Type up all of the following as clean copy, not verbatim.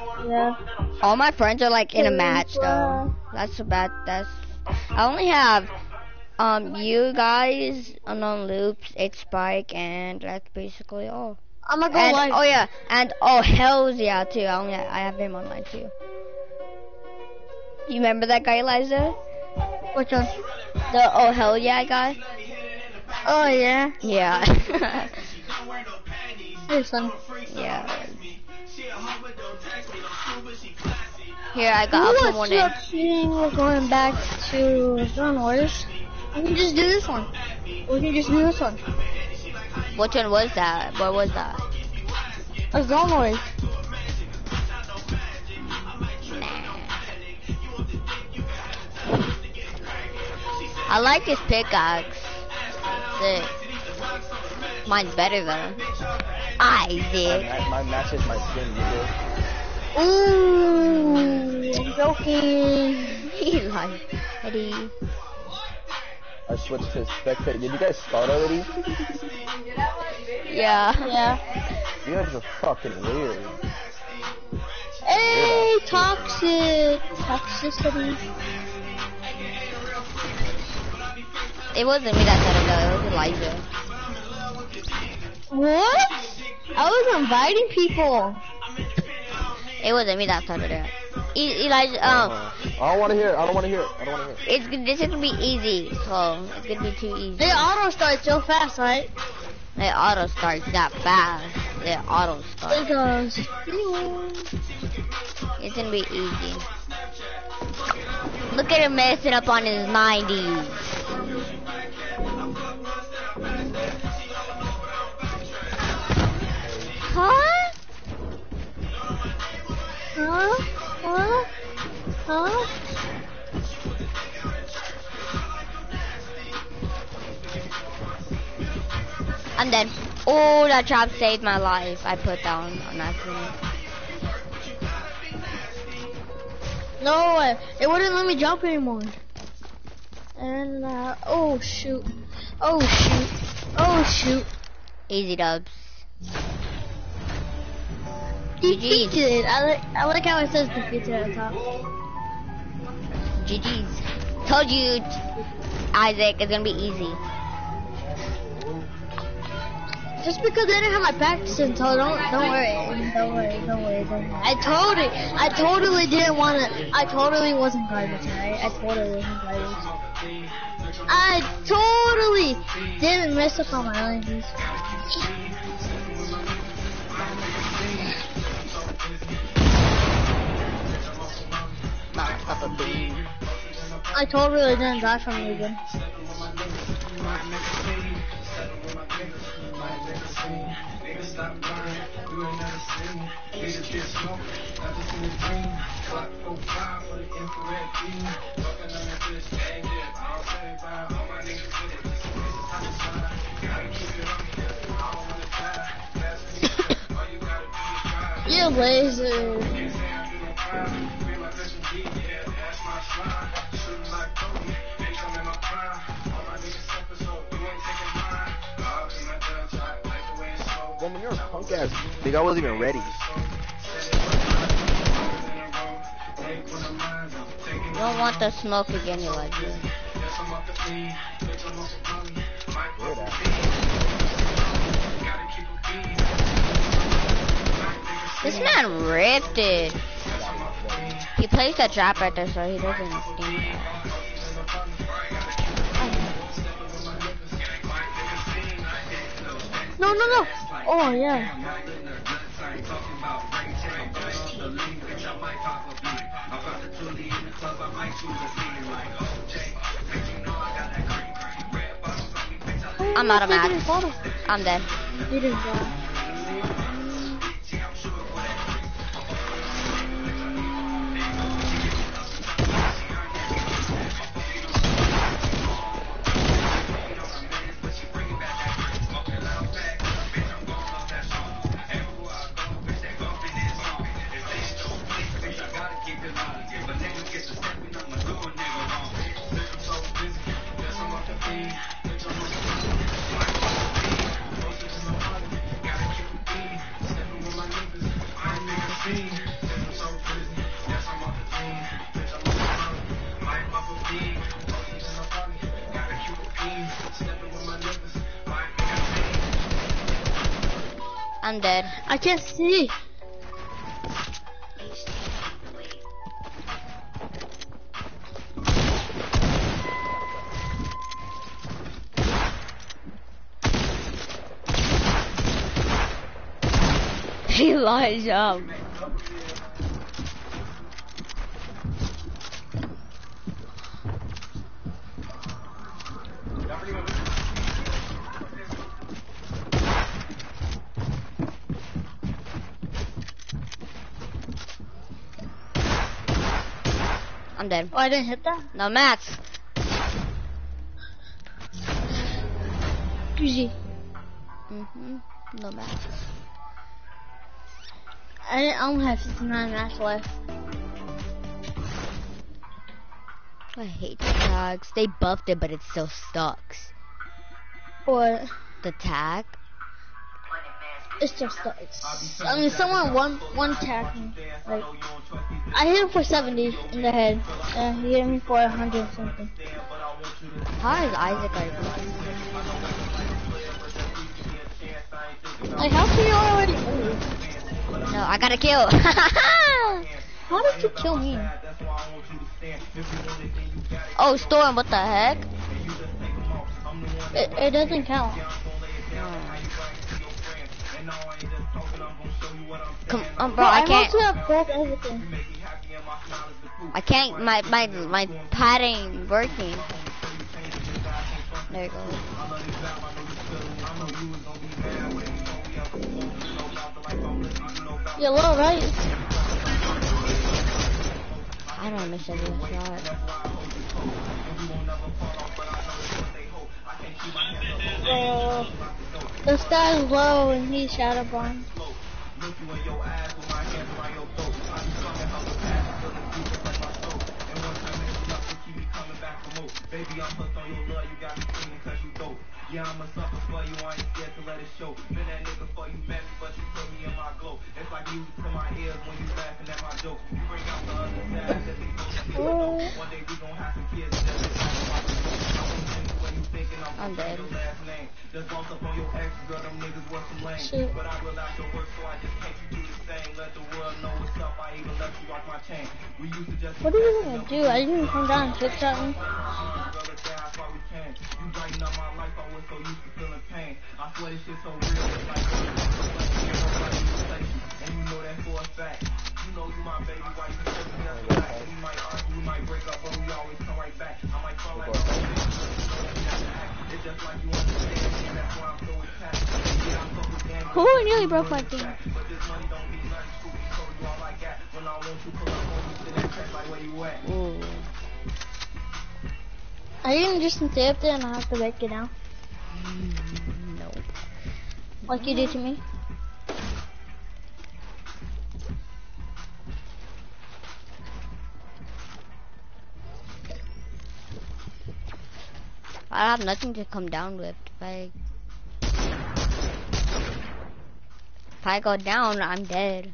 Yeah. All my friends are like in a match though. That's about I only have you guys, Unknown Loops, it's Spike, and that's basically all. I'm gonna go And live. oh yeah, and oh Hell's yeah too. I have him online too. You remember that guy, Eliza? Which one? The oh hell yeah guy? Oh yeah. Yeah. Here's son. Yeah. Here I got I'll put one in. We're going back to Drone Wars. We can just do this one. We can just do this one. Which one was that? What was that? A Drone Wars. I like his pickaxe. Sick. Mine's better though. Isaac. My matches my skin, nigga. Ooh, I'm joking. He like Eddie. I switched to spectate. Did you guys start already? Yeah. Yeah. You guys are fucking weird. Hey, toxicity. It wasn't me that said it though, it was Elijah. What? I was inviting people. It wasn't me that said it. Elijah, I don't want to hear it. I don't want to hear it. this is gonna be easy, so it's gonna be too easy. They auto start so fast, right? It auto starts that fast. It auto starts. It goes. It's gonna be easy. Look at him messing up on his 90s. Huh? I'm dead. Oh, that trap saved my life. I put down on accident. No way. It wouldn't let me jump anymore. And, oh shoot. Oh shoot. Oh shoot. Easy dubs. Defeated. I like how it says defeated at the top. GG's. Told you, Isaac, it's gonna be easy. Just because I didn't have my practice until don't worry. I totally didn't want to. I totally wasn't garbage, right? I totally wasn't garbage. I totally didn't mess up on my LNGs. I totally didn't die from you again. You laser. Woman, you're a punk ass nigga. I wasn't even ready. You don't want the smoke again, Elijah. This man ripped it. He placed a trap right there so he doesn't think that. No. Oh, yeah. I'm out of match. I'm dead. You didn't die. I'm dead. I can't see. Elijah. I'm dead. Oh, I didn't hit that? No mats. GG. No mats. I only have 59 match left. I hate the tags. They buffed it, but it still sucks. What? The tag? It's just sucks. I mean, someone one tagged me. Like, I hit him for 70 in the head. He hit me for 100 something. How is Isaac Like, how can you already move? No, I got a kill. How did you kill me? Oh, Storm, what the heck? It doesn't count. Come on, bro, I can't. I have both everything. I can't, my pad ain't working. There you go. You're low, right? I don't miss every shot. This guy's low and he's shadow bomb. Baby, I'm hooked on your love, you got me singing cause you dope. Yeah, I'm a sucker for you, I ain't scared to let it show. Been that nigga for you, met me, but you put me in my glow. It's like music to my ears when you laughing at my jokes. You bring out the other side that they know. One day we gon' have some kids that I'm dead. Just bounce up on your ex, girl, them niggas worth some lame. Shit. But I realize your work, so I just can't you do the same. Let the world know what's up, I even let you rock my chain. We used to just What are you gonna do? Are you gonna come down and trick shot me? you brighten up my life, I was so used to feeling pain. I swear this shit so real, it's like and you know that for a fact. You know you my baby, why you telling me that's a fact. We might argue, we might break up, but we always come right back. I might fall like it's just like you understand me, that's why I'm so attached. Yeah, I'm so with gang. Oh, I nearly broke my thing. But this money don't mean nothing, Scooby told you all like that. When I want you, pull up on me, sit that track like where you at. Ooh. Are you gonna just stay up there and I have to break it down? No. Like you did to me? I have nothing to come down with. If I go down, I'm dead.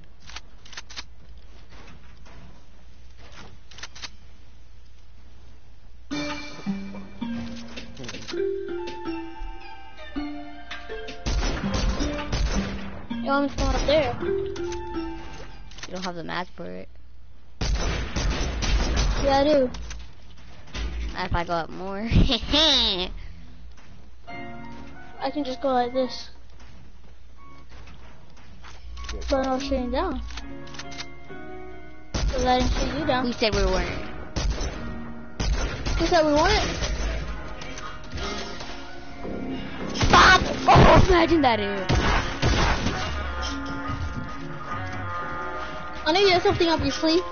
You want me to come up there? You don't have the math for it. Yeah, I do. If I go up more. I can just go like this. But I'm shooting down. Because I didn't shoot you down. Who said we weren't? Who said we weren't? Stop! Oh, imagine that is. I know you have something up your sleeve.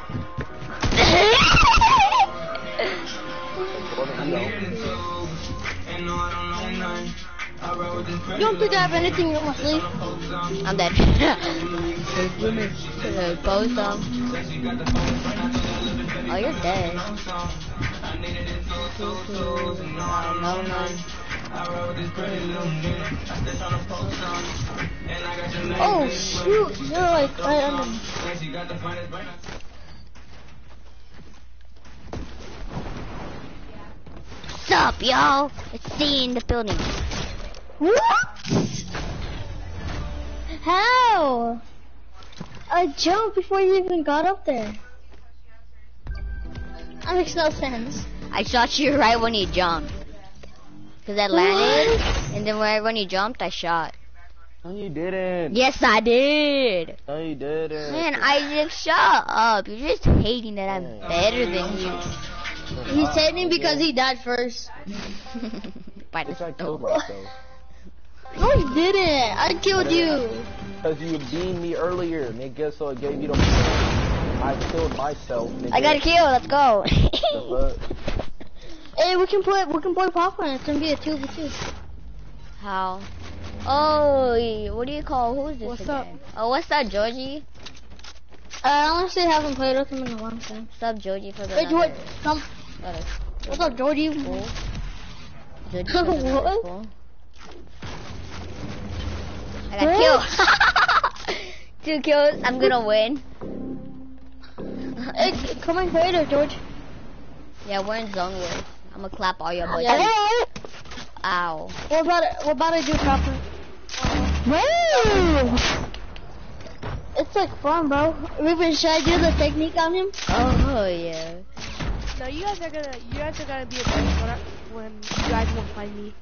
You don't think I have anything up my sleeve? I'm dead. Both Oh, you're dead. Oh shoot, you're like right under me. What's up, yo? It's C in the building. What? How? I jumped before you even got up there. That makes no sense. I shot you right when you jumped. Cause I landed, and then right when you jumped, I shot. No, you didn't. Yes, I did. No, you didn't. Man, Isaac, shut up. You're just hating that I'm better than you. He's hating because he died first. By the Bitch, I killed stove. myself. No, he didn't. I killed you. Because you beamed me earlier, nigga, so it gave you the point. I killed myself, nigga. I got a kill. Let's go. The fuck? Hey, we can play popcorn. It's gonna be a 2v2. How? Oh, what do you call? Who's this What's again? up? Oh, what's up, Georgie? I honestly haven't played with him in a long time. What's up, Georgie? For the Hey, George, come. Another What's up, Georgie? cool. Georgie for the another What? cool. I got killed. 2 kills. I'm gonna win. Hey, come on, creator, George. Yeah, we're in zone wars. I'm gonna clap all your buttons. Yeah. Ow. What about I do proper? Woo! It's like fun, bro. Ruben, should I do the technique on him? Oh yeah. No, you guys are gonna be a better when you guys won't find me.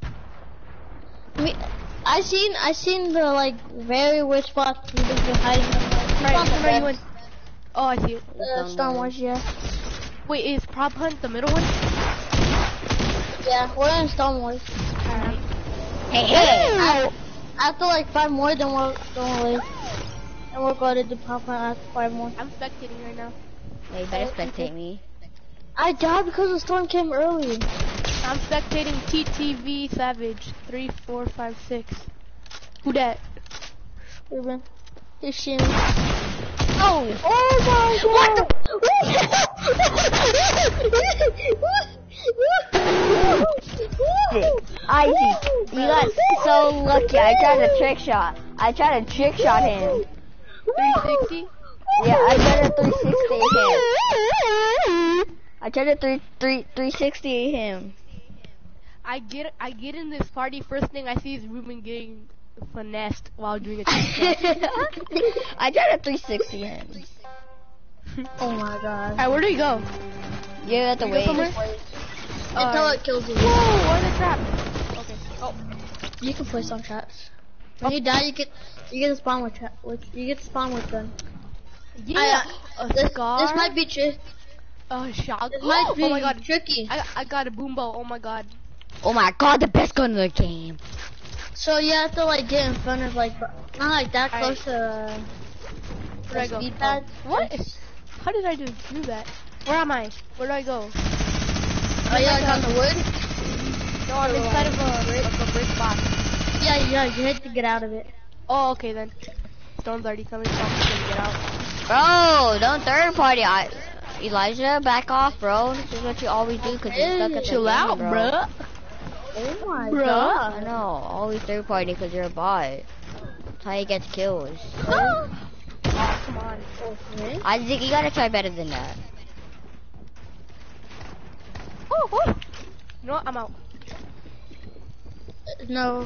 I seen the like very weird spots we've been hiding. Right, where you went? Oh, I see it. Star Wars, yeah. Wait, is Prop Hunt the middle one? Yeah, we're in Star Wars. Alright. Hey. After like 5 more, then we'll leave. And we're going to do pop after 5 more. I'm spectating right now. Yeah, you better spectate me. I died because the storm came early. I'm spectating TTV Savage 3456. Who that? Ruben, he's shooting. Oh. Oh my god! Isaac, you got so lucky. I tried a trick shot. I tried to trick shot him. 360? Yeah, I tried a 360 him. I tried to 360 him. I get in this party, first thing I see is Ruben getting finessed while doing a trick shot. I tried to 360 him. Oh my god. Alright, where do we go? You have to We go wait. somewhere? Until it kills you. Whoa, what a trap. Okay. Oh. You can place on traps. When you die, you get to spawn with you get to spawn with gun. Yeah. This scar? might be tricky. Shot. This might be Oh my god. tricky. I got a boom bow. Oh my god. Oh my god, the best gun in the game. So you have to like get in front of like not like that close to Where do I the go? speed pad. What? How did I do that? Where am I? Where do I go? Oh yeah, like on the wood. No, I'm inside of a brick box. Yeah, you have to get out of it. Oh, okay then. Storm's already coming, so I'm just gonna get out. Bro, don't third party. Elijah, back off, bro. This is what you always do because you're stuck at the Chill game, out, bro. bruh. Oh my Bruh. I know, always third party because you're a bot. That's how you get kills. Oh, come on. Okay. Isaac, you gotta try better than that. Oh. You know what? I'm out. No.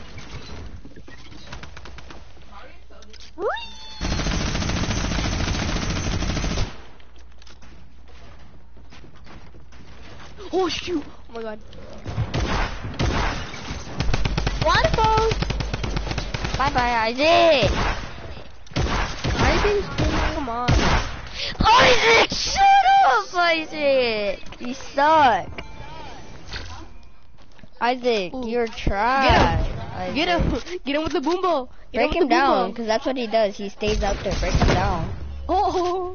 Oh shoot! Oh my god. Waterfall. Bye bye, Isaac. Come on. Isaac, shut up, Isaac. You suck. Isaac, Ooh. you're trash. Isaac. Get him! Get him with the boom bow! Get Break with him the boom down, bow. because that's what he does. He stays out there. Break him down. Oh!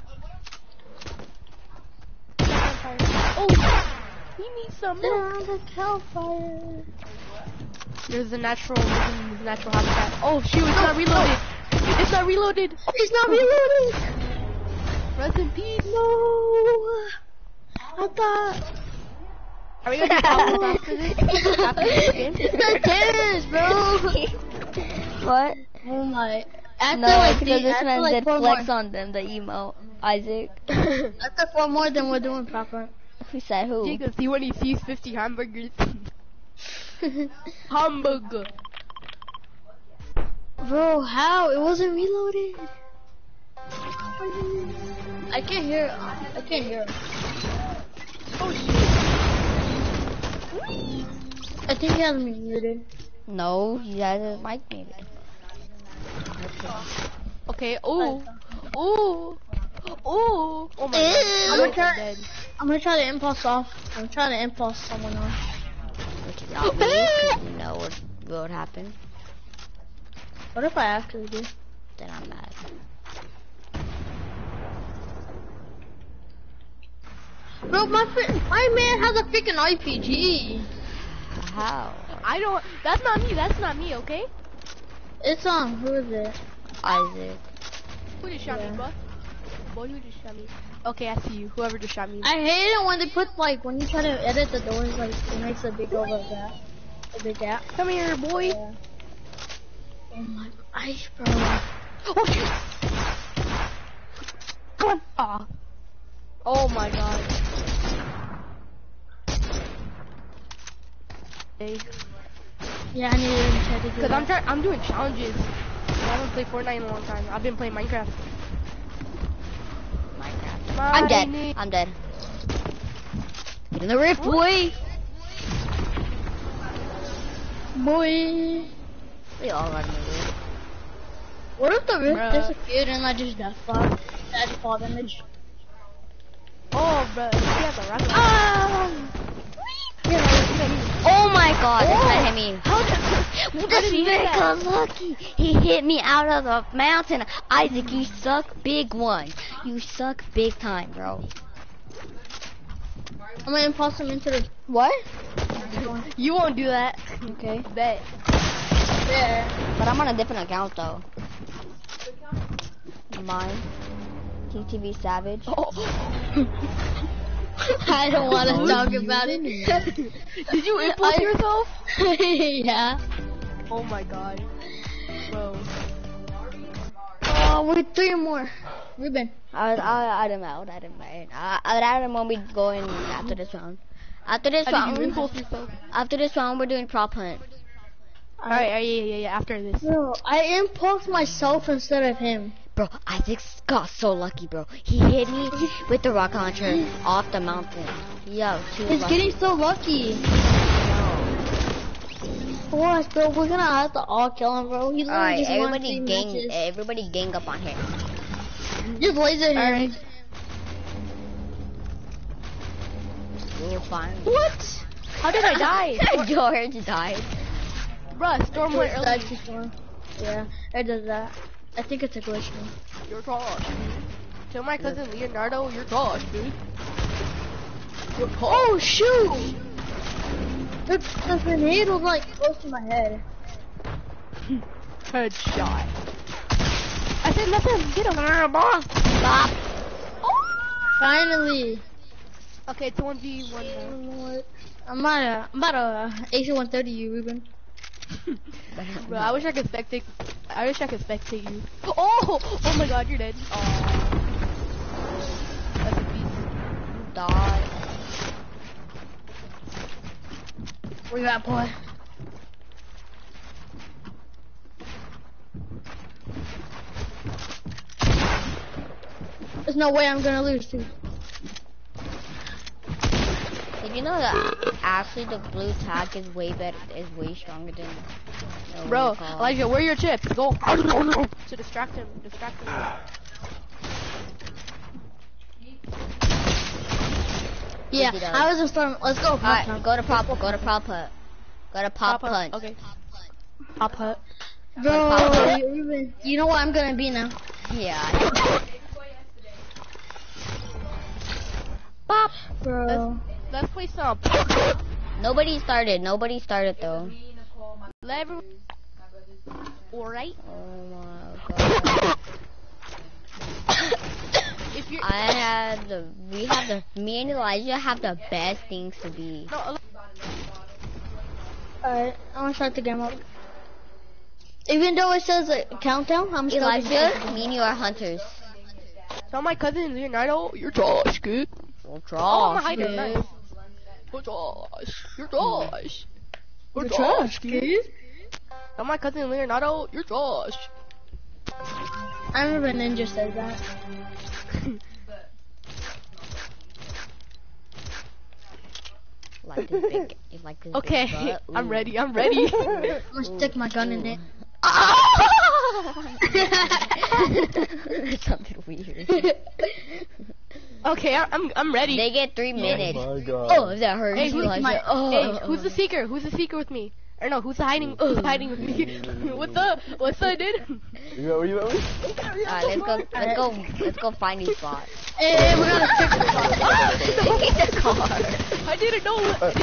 Oh! He needs some milk. The hellfire. There's a natural habitat. Oh shoot! It's not reloaded. It's not reloaded. He's not reloading. Rest in peace. No. I thought. Are we gonna do problems after this? After this game? It's not terrorist, bro. What? Oh my. After No, like because this after man like did 4 flex more. on them, the emo. Isaac. After 4 more, then we're doing proper. Who said who? You can see when he sees 50 hamburgers. Hamburger. Bro, how? It wasn't reloaded. I can't hear. I can't hear. Oh shit. I think he has me muted. No, he has his mic muted. Okay. Ooh. Ooh. Ooh. Oh my god. I'm I'm gonna dead. try to impulse off. I'm trying to impulse someone off. Which is not me, 'cause you know what would happen. What if I actually do? Then I'm mad. Bro, my man has a freaking RPG. How? I don't. That's not me. That's not me. Okay. It's who is it? Isaac. Who just shot me, bro? Boy, who just shot me? Okay, I see you. Whoever just shot me. I hate it when they put when you try to edit the doors, like it makes a big gap. A big gap. Come here, boy. Yeah. Oh my ice, bro. Oh shit. Come on. Aw. Oh my god. Hey. Yeah, I need to try to do Cause that. I'm doing challenges. I haven't played Fortnite in a long time. I've been playing Minecraft. I'm dead. I'm dead. Get in the rift, boy. Boy. We all run in the rift. What if the rift Bruh. disappeared and I just death fall damage? Oh, bro. He has a rocket. Oh my god, this guy hit me. How did This he hit nigga that? lucky. He hit me out of the mountain. Isaac, you suck big one. You suck big time, bro. I'm gonna impulse him into the. What? You won't do that. Okay. Bet. Yeah. But I'm on a different account though. Mine. TTV Savage. Oh. I don't want to talk about it. Did you impulse yourself? Yeah. Oh my god. Bro. Oh, we're 3 more. Ruben. I'd add him out. I'd add him when we go in after this round. After this How did you round, impulse yourself? after this round, we're doing prop hunt. Alright, yeah, after this. Bro, I impulsed myself instead of him. Bro, Isaac got so lucky, bro. He hit me with the rocket launcher off the mountain. Yo, too He's lucky. getting so lucky. Gosh, bro, we're gonna have to all kill him, bro. He literally Alright, just won everybody 3 gang, matches. everybody gang up on him. Just laser him. Alright. We'll find. What? How did I die? George died. Bruh, Storm went early. That's just one. Yeah, it does that. I think it's a glitch. Man. You're trash. Tell my cousin Leonardo you're trash, dude. You're trash. Oh shoot! The grenade was like close to my head. Headshot. I said let him get him. Stop. Finally. Okay, it's 1v1 now. I'm about to AC-130 you, Ruben. Bro, I wish I could spectate. I wish I could spectate you. Oh my god, you're dead. Oh. That's a beast. Die. Where you at, boy? There's no way I'm gonna lose, dude. Did you know that actually the blue tag is way better, is way stronger than the Bro, red Elijah, where are your chips? Go. To distract him. Yeah, he does. I was in storm. Let's go. Alright, go to pop hunt. Go to pop hunt. Okay. Pop hut. Bro, Ruben, you know what I'm gonna be now. Yeah. Pop. Bro. Let's play some. Nobody started though. Let everyone. Alright. Oh my god. If you're. Me and Elijah have the best things to be. No, Alright, I'm gonna start the game up. Even though it says a countdown, I'm still Elijah, me and you are hunters. tell my cousin Leonardo you're trash, kid. We'll Oh, I'm draw. hiding. Nice. You're trash. You're trash. You're trash, kid. Tell my cousin Leonardo, you're Josh. I remember Ninja said that. Like this big, you like this Okay, big butt? I'm Ooh. ready. I'm ready. I'm gonna stick my gun in it. Something weird. Okay, I'm ready. They get 3 minutes. Oh my god. Oh, that hurts. Hey, who's Elijah. Oh. Hey, who's the seeker? Who's the seeker with me? Or no, who's hiding? Who's hiding with me? What's up, dude? You know, Alright, let's go find these spots. Hey, we gotta fix the The car. I didn't know. I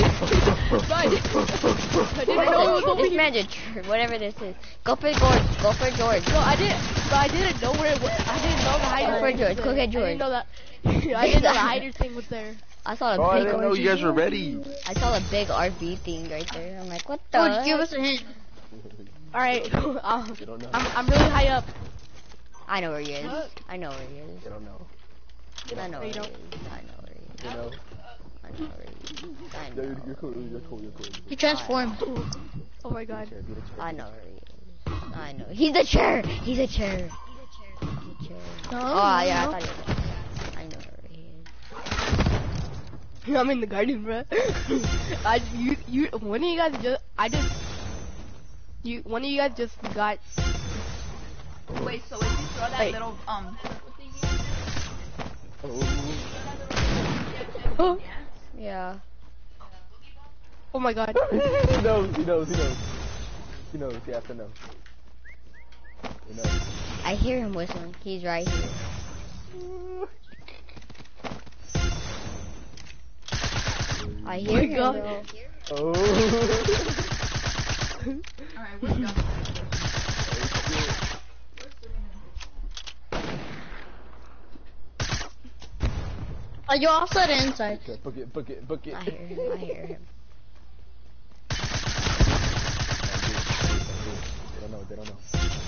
didn't know it was over This here. man's a whatever this is. Go for George. Go for George. No, I didn't know where it was. I didn't know the hider. Go for thing George. was Go there. get George. I didn't know that. I didn't know the hider thing was there. I saw a Oh, I big. didn't know you guys were ready. I saw a big RV thing right there. I'm like, what the? George, give us a hint. All right, You don't know. I'm really high up. I know where he is. I know where he is. You don't know. I know where he is. You don't. I know where he is. You know. I know where he is. I No, know. you're cool. You're cool. You're cool. He transformed. Oh my god. Be the chair. I know where he is. I know. He's a chair. He's a chair. He's a chair. No, Oh yeah, no. I thought he was. I know where he is. I'm in the garden, bro. One of you guys just, one of you guys just got. Wait, so if you throw that Wait. little Oh. Yeah. Oh my god. He knows. He knows. He knows. He knows. He has to know. He knows. I hear him whistling. He's right here. I hear him. God. Though. Oh. Alright, where's go? Are you outside or inside? Okay, book it. Book it. Book it. I hear him. I hear him. They don't know. They don't know.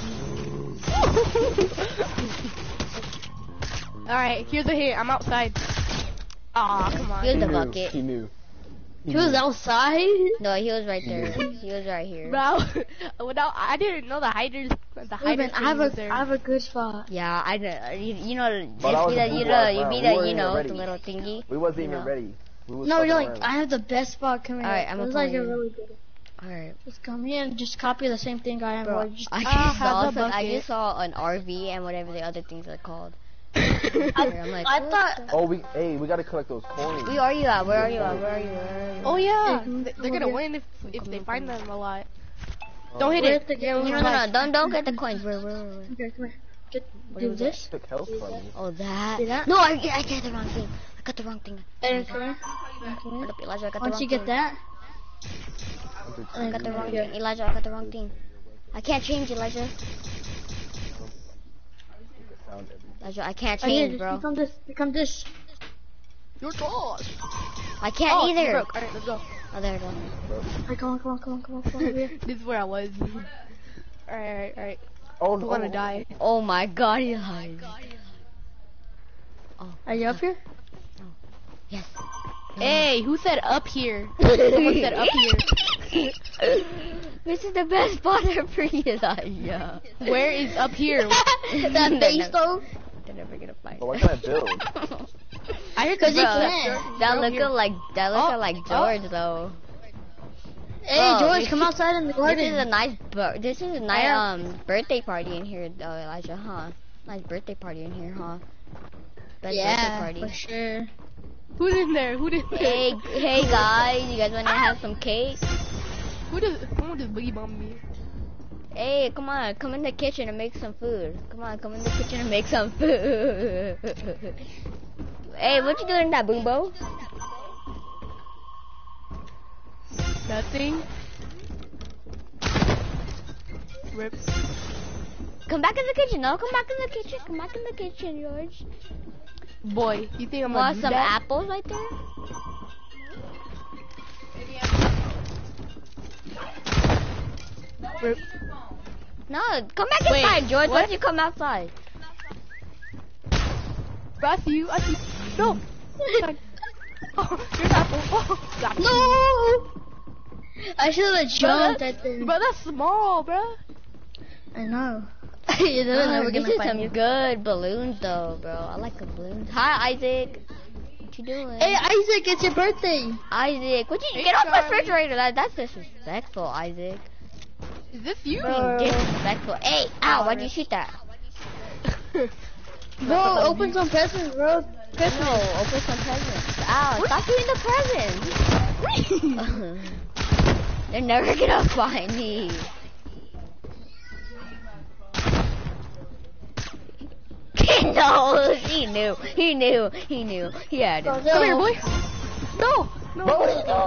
Alright, here's a hit. I'm outside. Aw, come on. Here's the He knew. bucket. He knew. He was outside? No, he was right there. He was right here. Bro, without, I didn't know the hiders. The hider Ruben, I was there. have a good spot. Yeah, I know. You know, But I was just a be blue the, you round. be We the, weren't you even know, ready. the little thingy. We wasn't You even know. ready. We was No, fucking you're like, around. I have the best spot. Come here. Alright, I'm It's gonna like play a you. really good. Alright. Just come here and just copy the same thing I am. Bro, Or just, I have just saw the some, I bucket. just saw an RV and whatever the other things are called. I'm like, I what thought. the- Oh, we gotta collect those coins. Where are you at? Where are you at? Where are you? Where are you? Oh yeah, Hey, they're gonna come win if they come find here. them a lot. Don't hit We're it. at the- Yeah, no, we No, were no, like- no, don't get the coins. Where? Okay, come here. Get, What do is this. Took health from me. Oh, that. See that? No, I got the wrong thing. I got the wrong thing. Hey, come here. Come Hold here. up, Elijah, I got the Once wrong you get thing. that, I got the wrong thing. Elijah, I got the wrong thing. I can't change, Elijah. Sound everything. Elijah, I can't oh, here, change, just bro. become this. Become this. You're Josh. I can't Oh, you either. broke. Alright, let's go. Oh, there we go. Hey, come on, over here. This is where I was. Alright. Oh, I'm no. gonna die. Oh my God, Elijah. Are you up here? Yes. Hey, who said up here? Someone said up here. This is the best spot ever, Elijah. Where is up here? That base though? They're never gonna find But what can I build? I heard Cause the he can. That They're up here. like Oh. George though. Hey, Bro, George, this come outside in the This is a garden. nice Yeah. birthday party in here though, Elijah, huh? Nice birthday party in here, huh? Best Yeah, birthday party. for sure. Who's in there? Hey guys, you guys wanna have some cake? Someone just boogie bombed me. Hey, come on, come in the kitchen and make some food. Come on, come in the kitchen and make some food. Hey, what you doing in that boombo? Nothing. Rip. Come back in the kitchen, no? Come back in the kitchen. Come back in the kitchen, George. Boy, you think I'm Want gonna do some that? apples right there? Rip. No, come back Wait, inside, George. what? Once you come outside. I see you. No. Oh, you're an apple. Oh, got you. No! I should have jumped at the. Bro, that's small, bro. I know. You know, never These gonna are find some me. good balloons, though, bro. I like the balloons. Hi, Isaac. What you doing? Hey, Isaac, it's your birthday. Isaac, what you Hey, get off my Charlie. refrigerator? That's disrespectful, Isaac. Is this you? Disrespectful. Hey, ow! Why'd you shoot that? Bro, open some presents, bro. No, Christmas. open some presents. Ow! Stop doing the presents. They're never gonna find me. No, he knew. He knew. He knew. He had it. Come here, boy. No. No.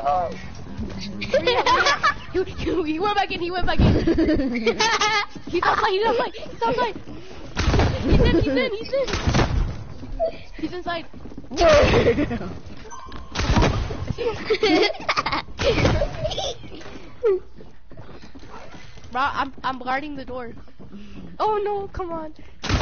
He went back in. He went back in. He's outside. He's outside. He's outside. He's in. He's in. He's in. He's inside. Bro, I'm guarding the door. Oh no! Come on.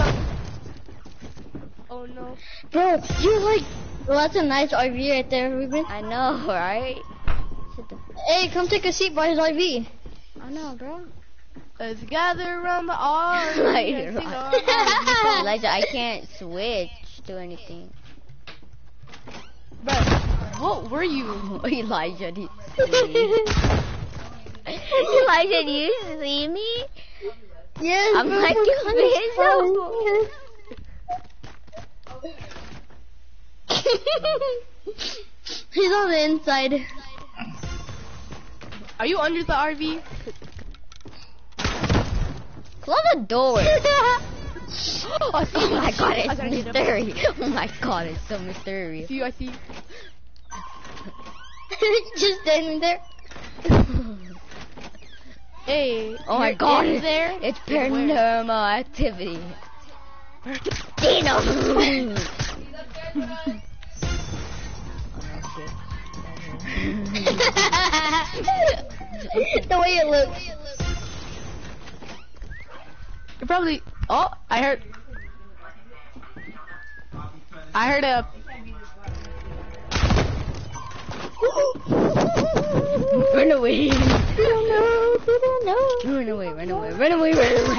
Oh no. Bro, you like. Well, that's a nice RV right there, Ruben. I know, right? Hey, come take a seat by his RV. I know, bro. Let's gather around the arms. Elijah, I can't switch to anything. Bro, what were you? Elijah, do you see me? Elijah, do you see me? Yes, I'm bro, like we're invisible. He's on the inside. Are you under the RV? Close the door. Oh, Oh my god, I it's gotta get him. mysterious. Oh my god, it's so mysterious. See you, I see you. Just standing there. Hey. Oh my you're god, in there? it's Where? paranormal activity. Dino! The way it looks. You're probably. Oh, I heard a. Run away! I don't know. Run away! Run away! Run away! Run away!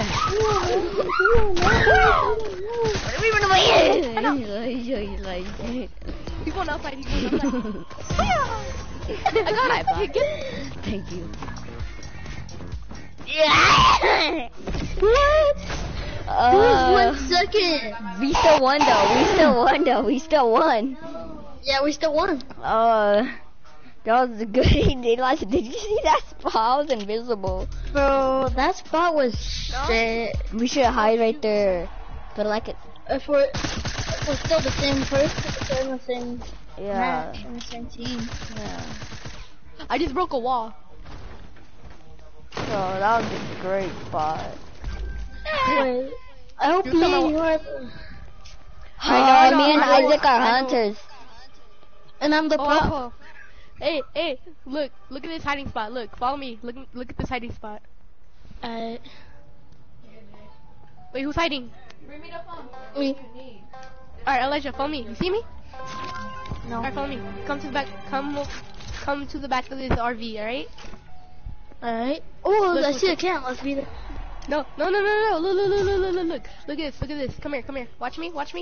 Run away! Elijah. He's going outside. He's going outside. I got it. Thank you. What? There's 1 second. We still won though. We still won. Yeah, we still won. That was a good. Elijah, did you see that spot? I was invisible. Bro, that spot was shit. We should hide right there. But like it. If we're still the same person, we're in the same Yeah. match, in the same team. Yeah. I just broke a wall. So that was a great spot. Wait, I hope You're me somehow- and you are, I know, Me and I know, Isaac are I know. hunters. and I'm the pro. Oh. Hey, look at this hiding spot. Look, follow me. Look at this hiding spot. Wait, who's hiding? Me. Alright, Elijah, follow me. You see me? No. Alright, follow me. Come to the back. Come to the back of this RV. Alright? Alright. Oh, Look, I look, see a look. cat. Must be there. No. Look. Look at this. Come here. Watch me. Watch.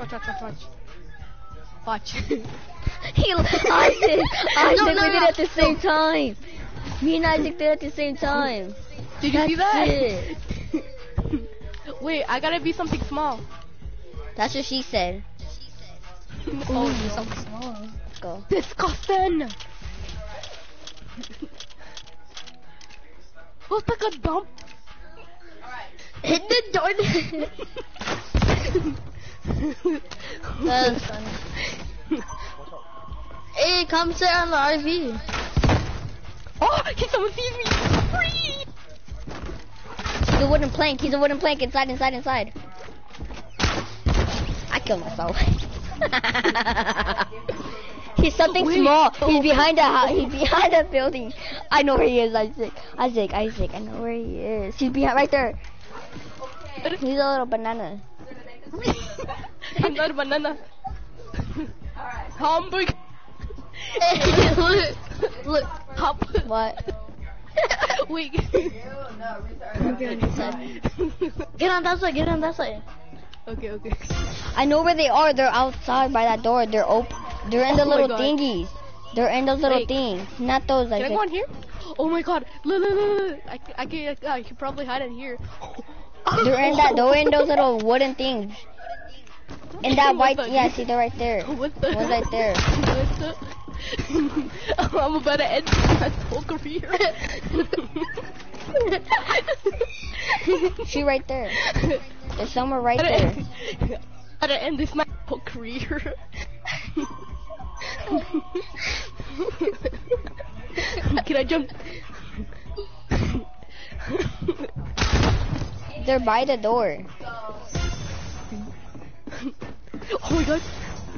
Isaac, No, we did it at the same time. Me and Isaac did it at the same time. Did you see that? It. Wait, I gotta be something small. That's what she said. Oh, Ooh, no. something small. Let's go. Disgusting. Looks like a dump. Hit the door. That's funny. Hey, come sit on the RV. Oh, someone sees me. Free. He's a wooden plank. Inside. I killed myself. He's something Wait. small. Oh. He's behind a building. I know where he is, Isaac. I know where he is. He's behind right there. He's a little banana. I'm not a banana. Hamburg. Hey, look. Hop. What? Wait. Okay, on this side. Get on that side. Get on that side. Okay, okay. I know where they are. They're outside by that door. They're open. They're in the Oh my little God. thingies. They're in those little Wait. things. Not those. Can I Like go in here? Oh my god. Look, look, look, look. I can probably hide in here. they're in that. They're in those little wooden things. In that What white. the- Yeah, see, they're right there. What the? One's right there. What the? I'm about to end my whole career. She right there. There's somewhere right there. I'm about to end this my whole career. Can I jump? They're by the door. Oh my god.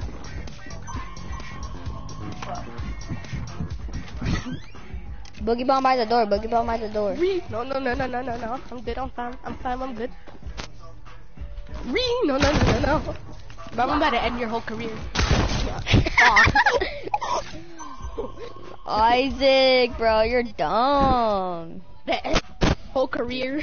Boogie bomb by the door. Boogie bomb by the door. No. I'm good. I'm fine. I'm good. No. But I'm about to end your whole career. Isaac, bro, you're dumb. The end whole career.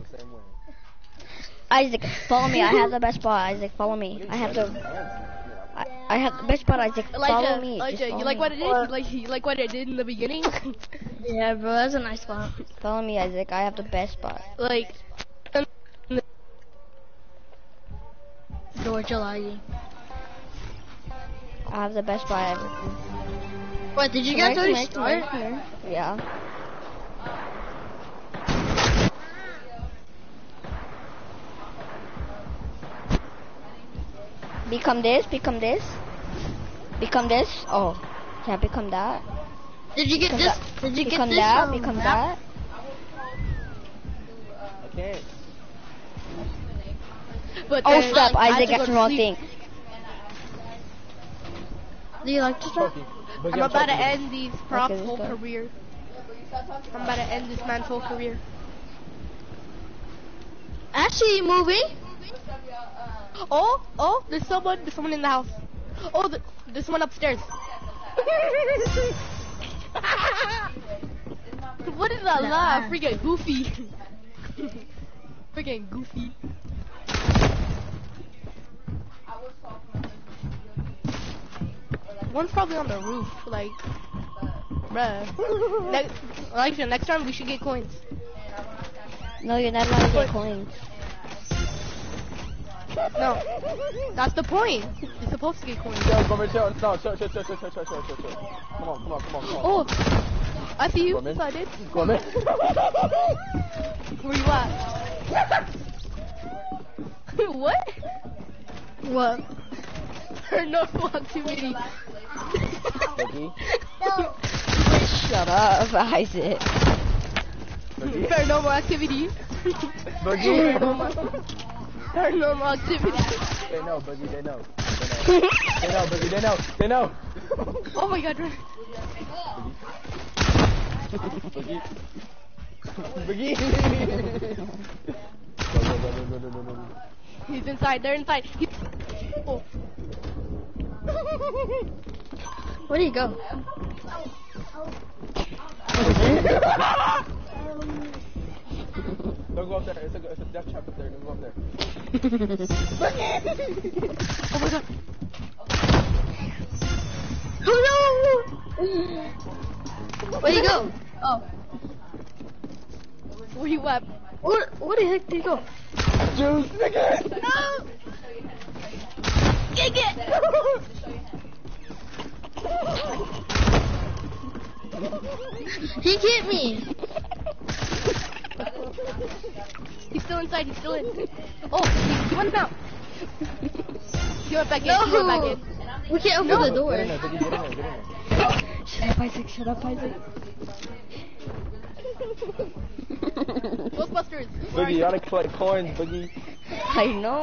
Isaac, follow me. I have the best spot. Isaac, follow me. I have the best spot. Isaac, follow me. Just Elijah, follow you like me. what it is? You like what I did in the beginning? Yeah, bro, that's a nice spot. Follow me, Isaac. I have the best spot. Like, Georgia Lagi. I have the best spot ever. What, did you Come guys here, already come here, start? come here. Yeah. Become this. Become this. Become this. Oh, can't become that. Did you get Become this? that. Did you get Become this? that. Become map? that. I can't. but Oh, then stop. I had Isaac, to go that's to the wrong sleep. thing. Do you like to start? I'm about to end these props' Okay, whole let's go. career. I'm about to end this man's whole career. Actually, movie. Oh, there's someone in the house. Oh, there's someone upstairs. What is that laugh? Freaking goofy. Freaking goofy. One's probably on the roof, like, bruh. Actually, next time we should get coins. No, you're not allowed to get coins. No, that's the point. You're supposed to get coins. Yo, go over chill. No, chill. Come on. Oh, I see you. Come in. Yes, I did. Come in. Where you at? What? What? Paranormal activity. Boogie. Shut up, Isaac. Boogie. Paranormal activity. Boogie. Paranormal activity. They know, Boogie. They know. They know, Boogie. They know. Oh my god. Boogie. Boogie. Go. He's inside. They're inside. Oh. Where do you go? Don't go up there. It's a death trap up there. Don't go up there. Oh my god. Oh no! Where do you go? Oh. Where you at? Where the heck did you go? Juice, nigga. No! Get! He hit me. He's still inside. He's still in. Oh, he went out. He went back in. No. He went back in. We can't open the door. Get in there, Boogie. Get in there. Shut up, Isaac. Shut up, Isaac. Ghostbusters. Boogie, you gotta collect coins, Boogie. I know.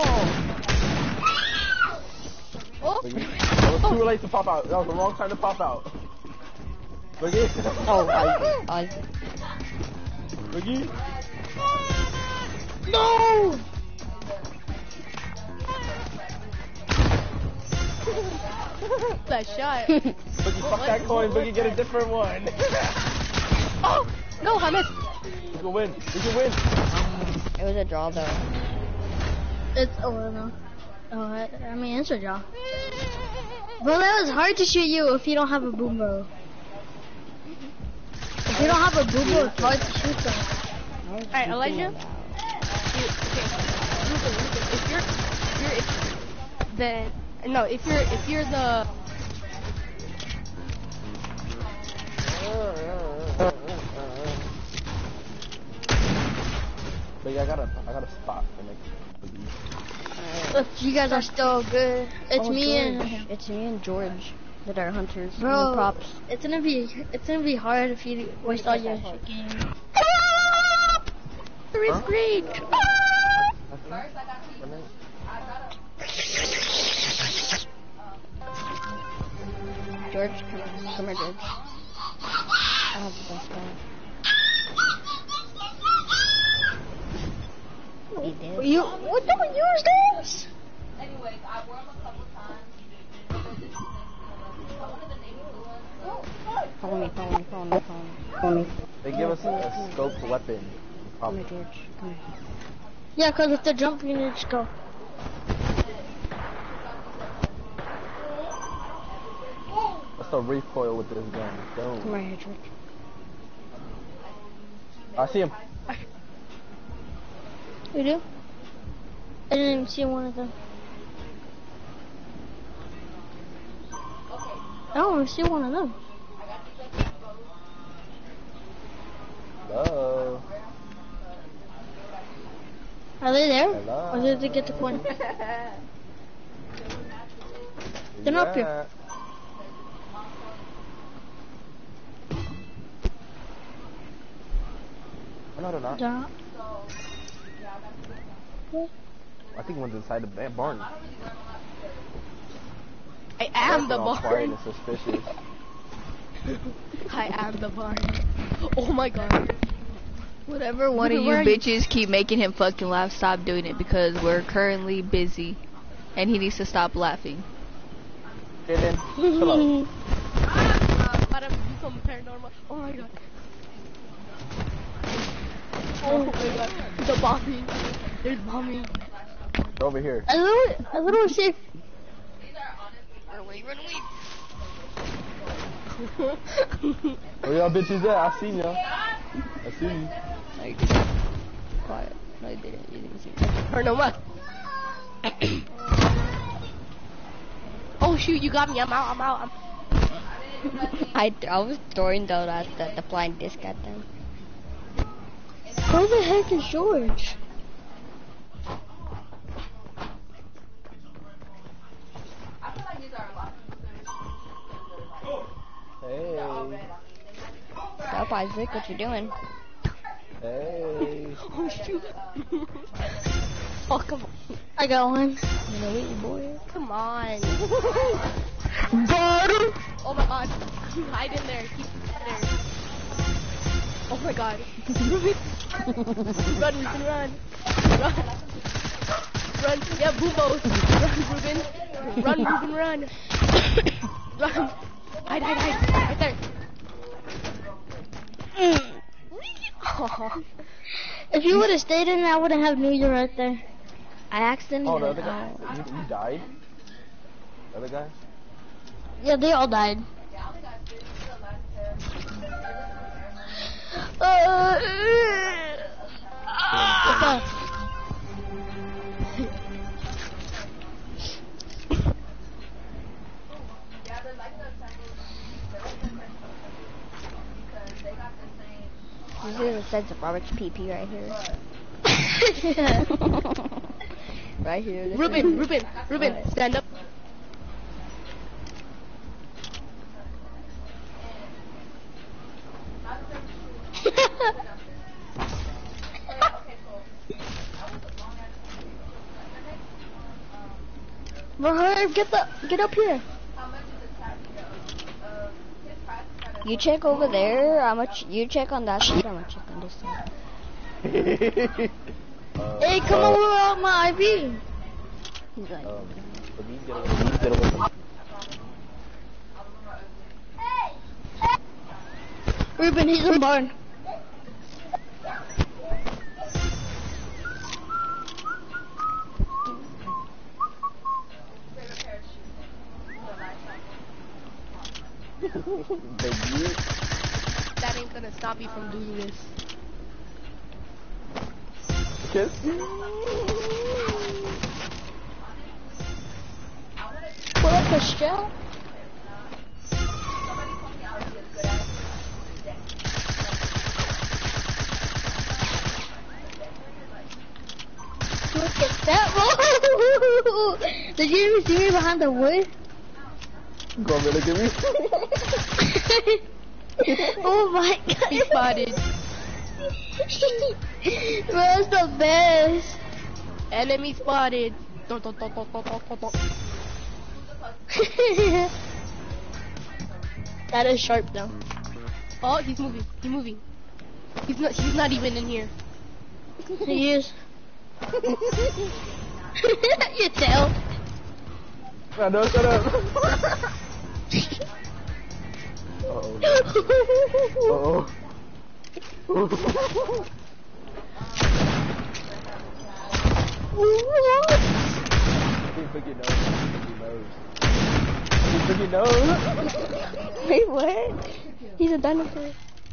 Oh. Boogie. That was too late to pop out. That was the wrong time to pop out. Boogie. Oh, Isaac. Boogie. No! That shot. Boogie, fuck that coin. Boogie, get a different one. Oh. No, I missed. We can win. We can win. It was a draw though. It's no. Oh, I mean it's a draw. Well, that was hard to shoot you if you don't have a boom bow. If you don't have a boom bow, it's hard to shoot them. Alright, Elijah. If you're the But yeah, I got a spot to make. Look, you guys are still good. It's Oh, me George. and It's me and George that are hunters. bro. No props. It's gonna be hard if you waste all your game. third grade. George, come here, George. I have the best guy. He did. You what? Don't use those. Anyways, I wore them a couple times. Follow me, follow me, follow me, follow me. Follow me. They give us a scoped weapon. Come here, George. Come here. Yeah, cause if they're jumping, you just go. What's the recoil with this gun? Come Boom. right here, George. I see him. You do? I didn't even see one of them. I don't even see one of them. Hello. Are they there? Hello. Or did they get the coin? They're not up here. Oh, no, they're not. Yeah. I think one's inside the barn. I am the They're all quiet barn. and suspicious. I am the barn. Oh my god. Whatever one of you Where are you? bitches keep making him fucking laugh, stop doing it because we're currently busy. And he needs to stop laughing. Jaden, chill out. About to become paranormal. Oh my god. Oh my god. The bombing. There's bombing. They're over here. I literally see. Where y'all bitches at? I seen y'all. I see you. No, you didn't. Quiet. No, you didn't. You didn't see me. Paranormal. Oh shoot, you got me. I'm out. I was throwing though the flying disc at them. Where the heck is George? Hey. What's up, Isaac? What you doing? Hey. Oh shoot. Oh come on. I got one. You know it, boy. Come on. Butter. Oh my god. Hide in there. Keep there. Oh my god. Run, Ruben, run. Run. Run. Yeah, boomos. Run, Ruben. Run, Ruben, run. Run. Hide. Right there. If you would have stayed in, I wouldn't have knew you right there. I accidentally. Oh, the other guy? You died? The other guy? Yeah, they all died. What's up? This is the sense of Robert's PP right here. Right here. this Ruben, is- Ruben, stand up. Bro, hurry, get up here. You check over there. How much? You check on that side. I'm gonna check on this side. Hey, come over on my IV. He's like, Please get away from me. Ruben, he's in the barn. Big yeet. That ain't gonna stop me from doing this. Kiss. Pull up a shell. Look at that. Whoa. Did you even see me behind the wood? Go over, look at me. Oh my god. He spotted. Bro, that's the best. Enemy spotted. Dun, dun, dun, dun, dun, dun, dun, dun. That is sharp though. Oh, he's moving. He's moving. He's not even in here. He is. You tell. I know, shut up. Uh-oh. Pick your nose. Pick your nose. Wait, what? He's a dinosaur.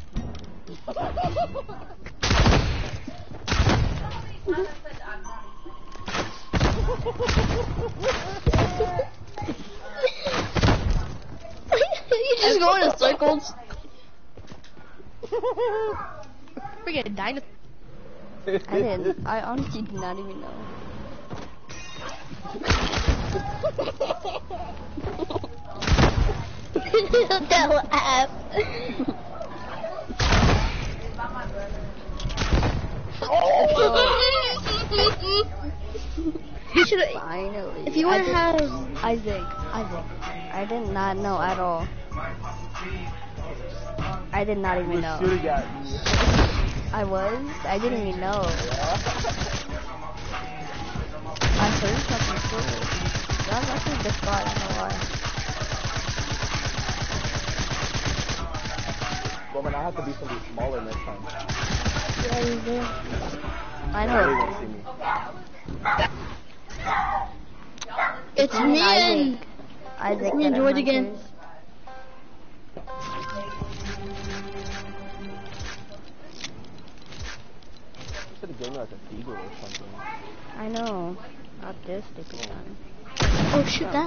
You just go in circles. Freaking dinosaur. I honestly did not even know. That laugh. You should Finally. if you would have Isaac. I did not know at all. I did not even know. Shooting at me. I didn't even know. I heard something too. That was actually a good spot, I don't know why. Well, man, I have to be something smaller next time. yeah, you do. I They know. won't see me. It's me and Isaac. me and George again. Should have given me like a beagle or something. I know. Not this stupid gun. Oh shoot that.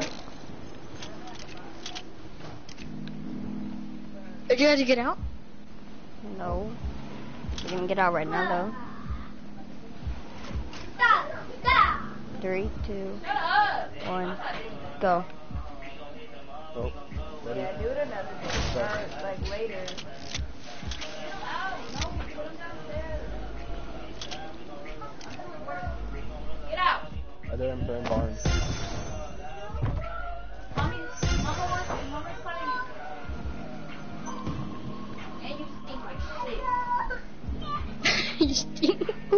Did you guys get out? No. We can get out right now though. 3, 2, 1, go. Oh, ready? Yeah, do it another day. Start like later. Get out. Other than burn barns. Mommy's calling you. And you stink like shit. You stink.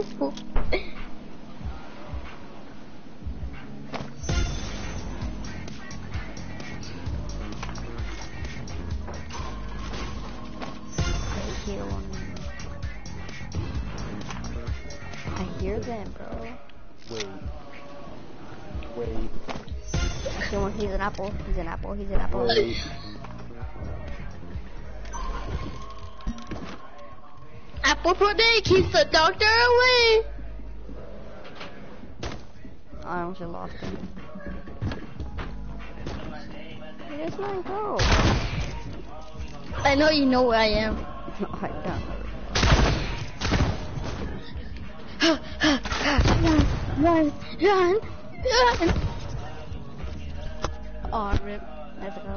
I hear them, bro. Wait. He's an apple. He's an apple. He's an apple. Wait. Apple per day keeps the doctor away. I almost lost him. Where does mine go? I know you know where I am. No, I don't. Run. Oh, rip. Let's go.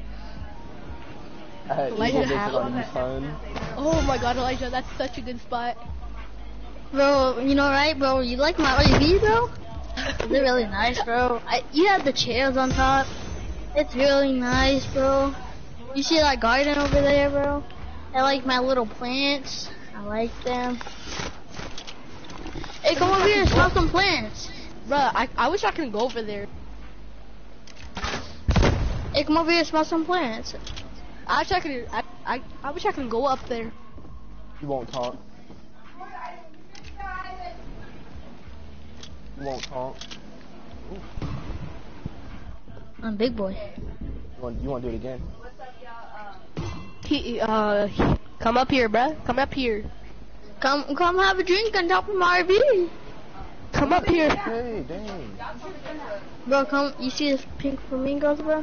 I had Elijah evil vision have- on you, son. Oh my god, Elijah, that's such a good spot. Bro, you know right, bro? You like my RV, bro? They're really nice, bro. You have the chairs on top. It's really nice, bro. You see that garden over there, bro? I like my little plants. I like them. Hey, come over here and smell some plants. Bruh, I wish I could go over there. Hey, come over here and smell some plants. I wish I could. I wish I could go up there. You won't talk. You won't talk. I'm big boy. You want to do it again? Come up here, bruh. Come up here. Come have a drink on top of my RV. Come up here. Hey, dang. Bro, come. You see this pink flamingos, bro?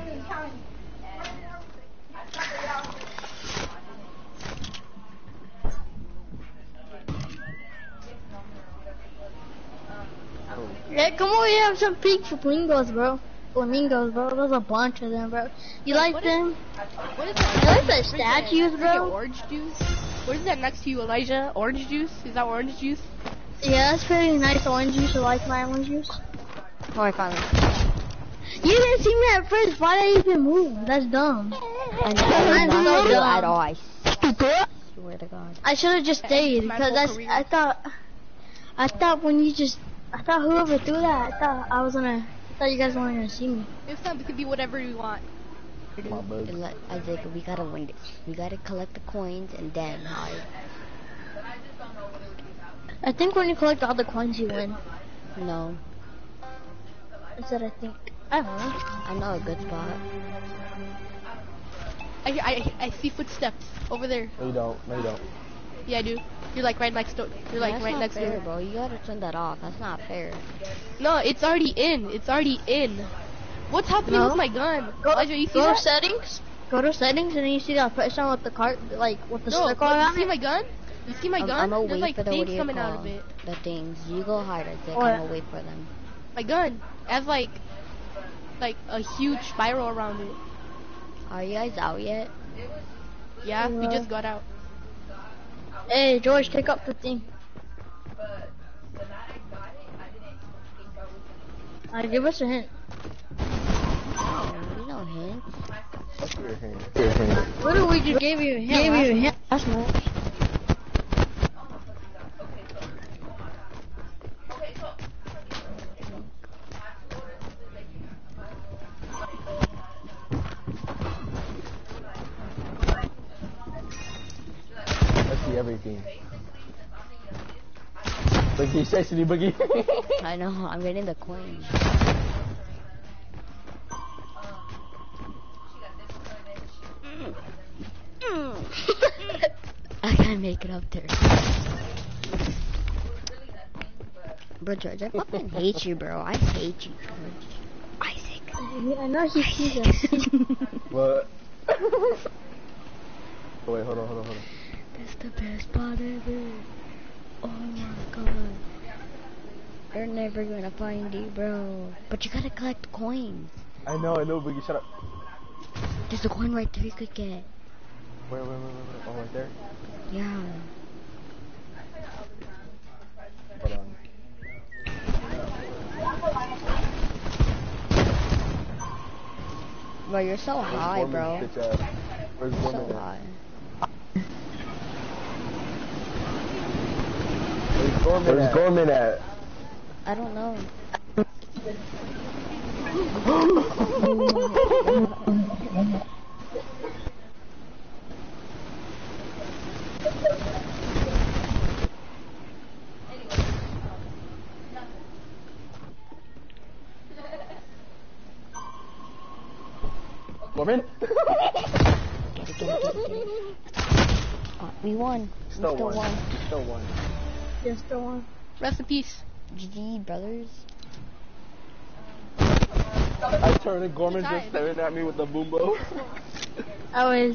Yeah, come over here, have some pink flamingos, bro. Flamingos, bro. There's a bunch of them, bro. You like them? What is You that? like the What is that? statues, Is that bro? orange juice? What is that next to you, Elijah? Orange juice? Is that orange juice? Yeah, that's pretty nice orange juice. You like my orange juice? Oh, I found it. You didn't see me at first. Why did I even move? That's dumb. I know, I'm not so you dumb. at all. I swear to God. I should have just stayed My because whole career. I thought when you just, I thought whoever threw that, I thought you guys weren't gonna see me. This time it could be whatever we want. My bug. Isaac, we gotta win this. We gotta collect the coins and then hide. I think when you collect all the coins, you win. No, That's what I think. I don't know. I know a good spot. I see footsteps over there. No, you don't. No, you don't. Yeah, I do. You're like right next door. You're like That's right not next fair, door. bro. You gotta turn that off. That's not fair. No, it's already in. It's already in. What's happening No. with my gun? Go, Elijah, you see go to that? settings. Go to settings, and then you see that person with the cart, like with the No, circle but you around see it. my gun? You see my gun? I'm gonna There's wait like for the, what things do you coming call out of it. the things. You go hide, Isaac. What? I'm gonna wait for them. My gun has like a huge spiral around it. Are you guys out yet? Yeah, we Yeah. just got out. Hey, George, take up the thing. Give us a hint. You know hint. Fuck your hand. Your hand. What did we just gave you a hint? Gave you a hint. That's nice. I see everything. Bagi, saya sini bagi. I know. I'm getting the coins. I can't make it up there. Bro, George, I fucking hate you, bro. I hate you, George. Isaac. I know he sees us. What? Oh, wait, hold on. This the best part ever. Oh my god. They're never gonna find you, bro. But you gotta collect coins. I know, Boogie, shut up. There's a coin right there you could get. Wait. Oh, right there? Yeah. Hold on. Bro, you're so high, Where's bro. Gorman's bitch ass? Where's So Gorman at? high. Where's Gorman at? I don't know. Gorman? Get it. We won. Still we still one. won. Still one. Just the one. Rest in peace. GG, brothers. I turned and Gorman Good just time. staring at me with the boombo. I was.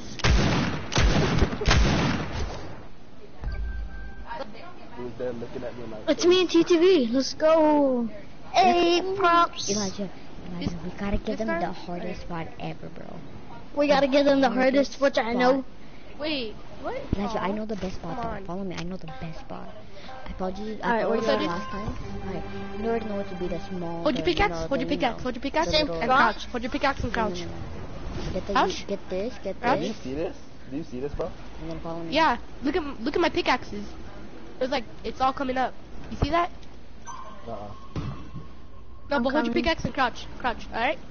He was there looking at me like. It's me and TTV. Let's go. Hey, props. Elijah, we gotta give this them time? the hardest spot ever, bro. We gotta give them the hardest, which I know. Wait, what? Elijah, I know the best spot. Come Though. on. Follow me. I know the best spot. I told you. Alright, I told what you you that said? last time. Alright, you already know what to be the small. Hold your the, you pickaxe. know, Hold your the, pickaxe. Hold your pickaxe the and little- crouch. Hold your pickaxe and No, no, crouch. no, no. Get the. Crouch? Get this. Get Crouch? Do you this. see this? Do you see this, bro? And then follow me. Yeah, look at my pickaxes. It's like it's all coming up. You see that? Uh-uh. No, I'm but hold your coming. pickaxe and crouch. Crouch. All right.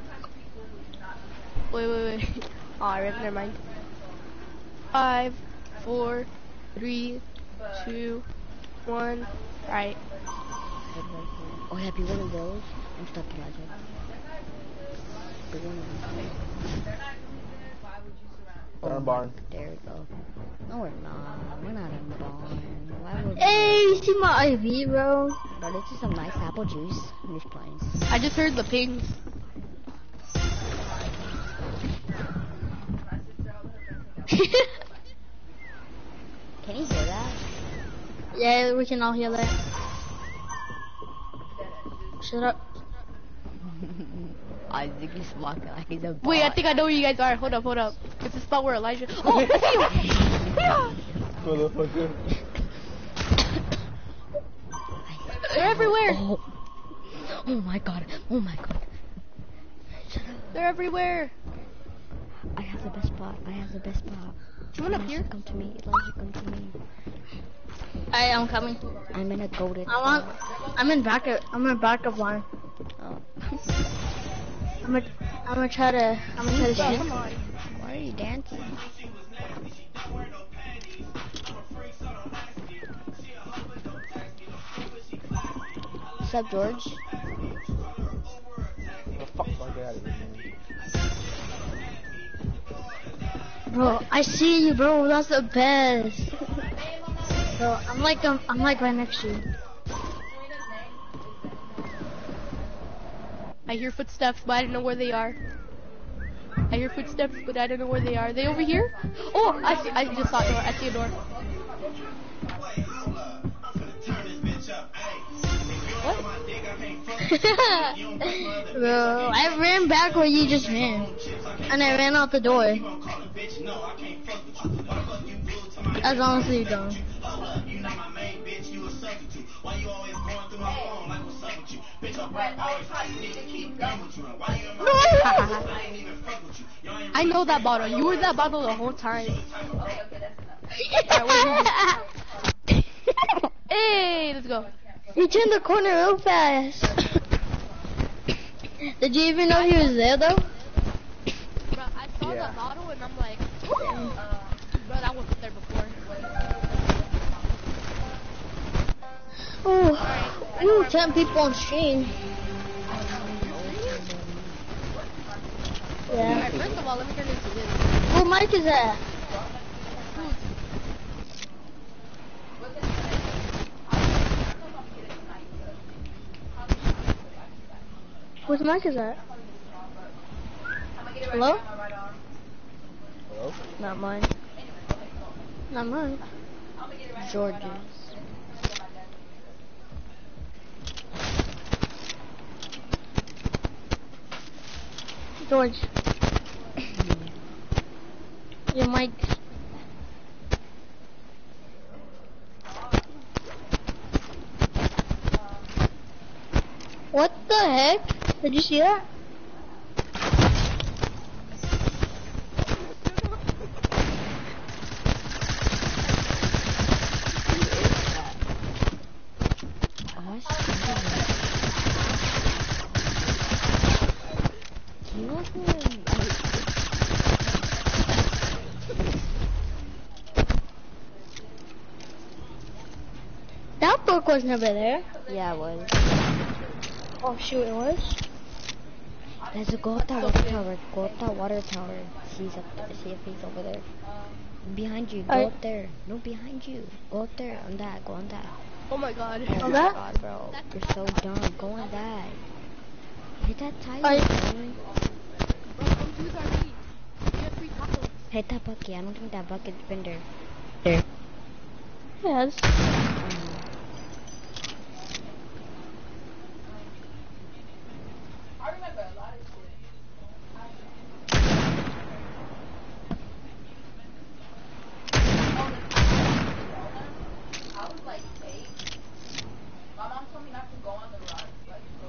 Wait. Alright, never mind. 5, 4, 3, 2, 1. Alright. Oh yeah, be one of those. I'm stuck, Elijah. Be one of those. They're in barn. There we go. No, we're not. We're not in the barn. Why would Hey, you see my IV, bro? But this is some nice apple juice. I'm just playing. I just heard the pings. Can you hear that? Yeah, we can all hear that. Shut up. I think he's walking like he's a bot. Wait, I think I know where you guys are. Hold up. It's the spot where Elijah. Oh, I see you. Motherfucker. They're everywhere. Oh my god. Oh my god. They're everywhere. I have the best spot. I have the best spot. You want up Elijah, here? come to me. Elijah, come to me. I am coming. I'm in a golden. I'm in backup line. Oh. I'm gonna try to shoot. Why are you dancing? What's up, George? The fuck do I get out of here, man? Bro, I see you, bro. That's the best. Bro, I'm like right next to you. I hear footsteps, but I don't know where they are. I hear footsteps, but I don't know where they are. Are they over here? Oh, I just saw a door. I see a door. Bro, I ran back where you just ran. And I ran out the door. That's honestly dumb. I know that bottle. You were that bottle the whole time. Hey, let's go. He turned the corner real fast. Did you even know he was there though? Bro, I saw Yeah. that bottle and I'm like, bro, that wasn't there before. Ooh, 10 people on stream. Yeah. Alright, first of all, let me turn into this. Who mic is that? Whose mic is that? Hello? Hello? Not mine. Not mine. George's. George. Your mic. What the heck? Did you see that? That book was never there. Yeah, it was. Oh shoot, it was? There's a go up that water tower. Go up that water tower. See if he's over there. Behind you. Go up there. No, behind you. Go up there. On that. Go on that. Oh my god. Oh On my that? god, bro. You're so dumb. Go on that. Hit that tire. Alright. man. Bro, come choose our meat. We have 3 tacos. Hit that bucket. I don't think that bucket's been there. Yes. I remember a lot of shit. I was like 8. My mom told me not to go on the rocks. Like, go.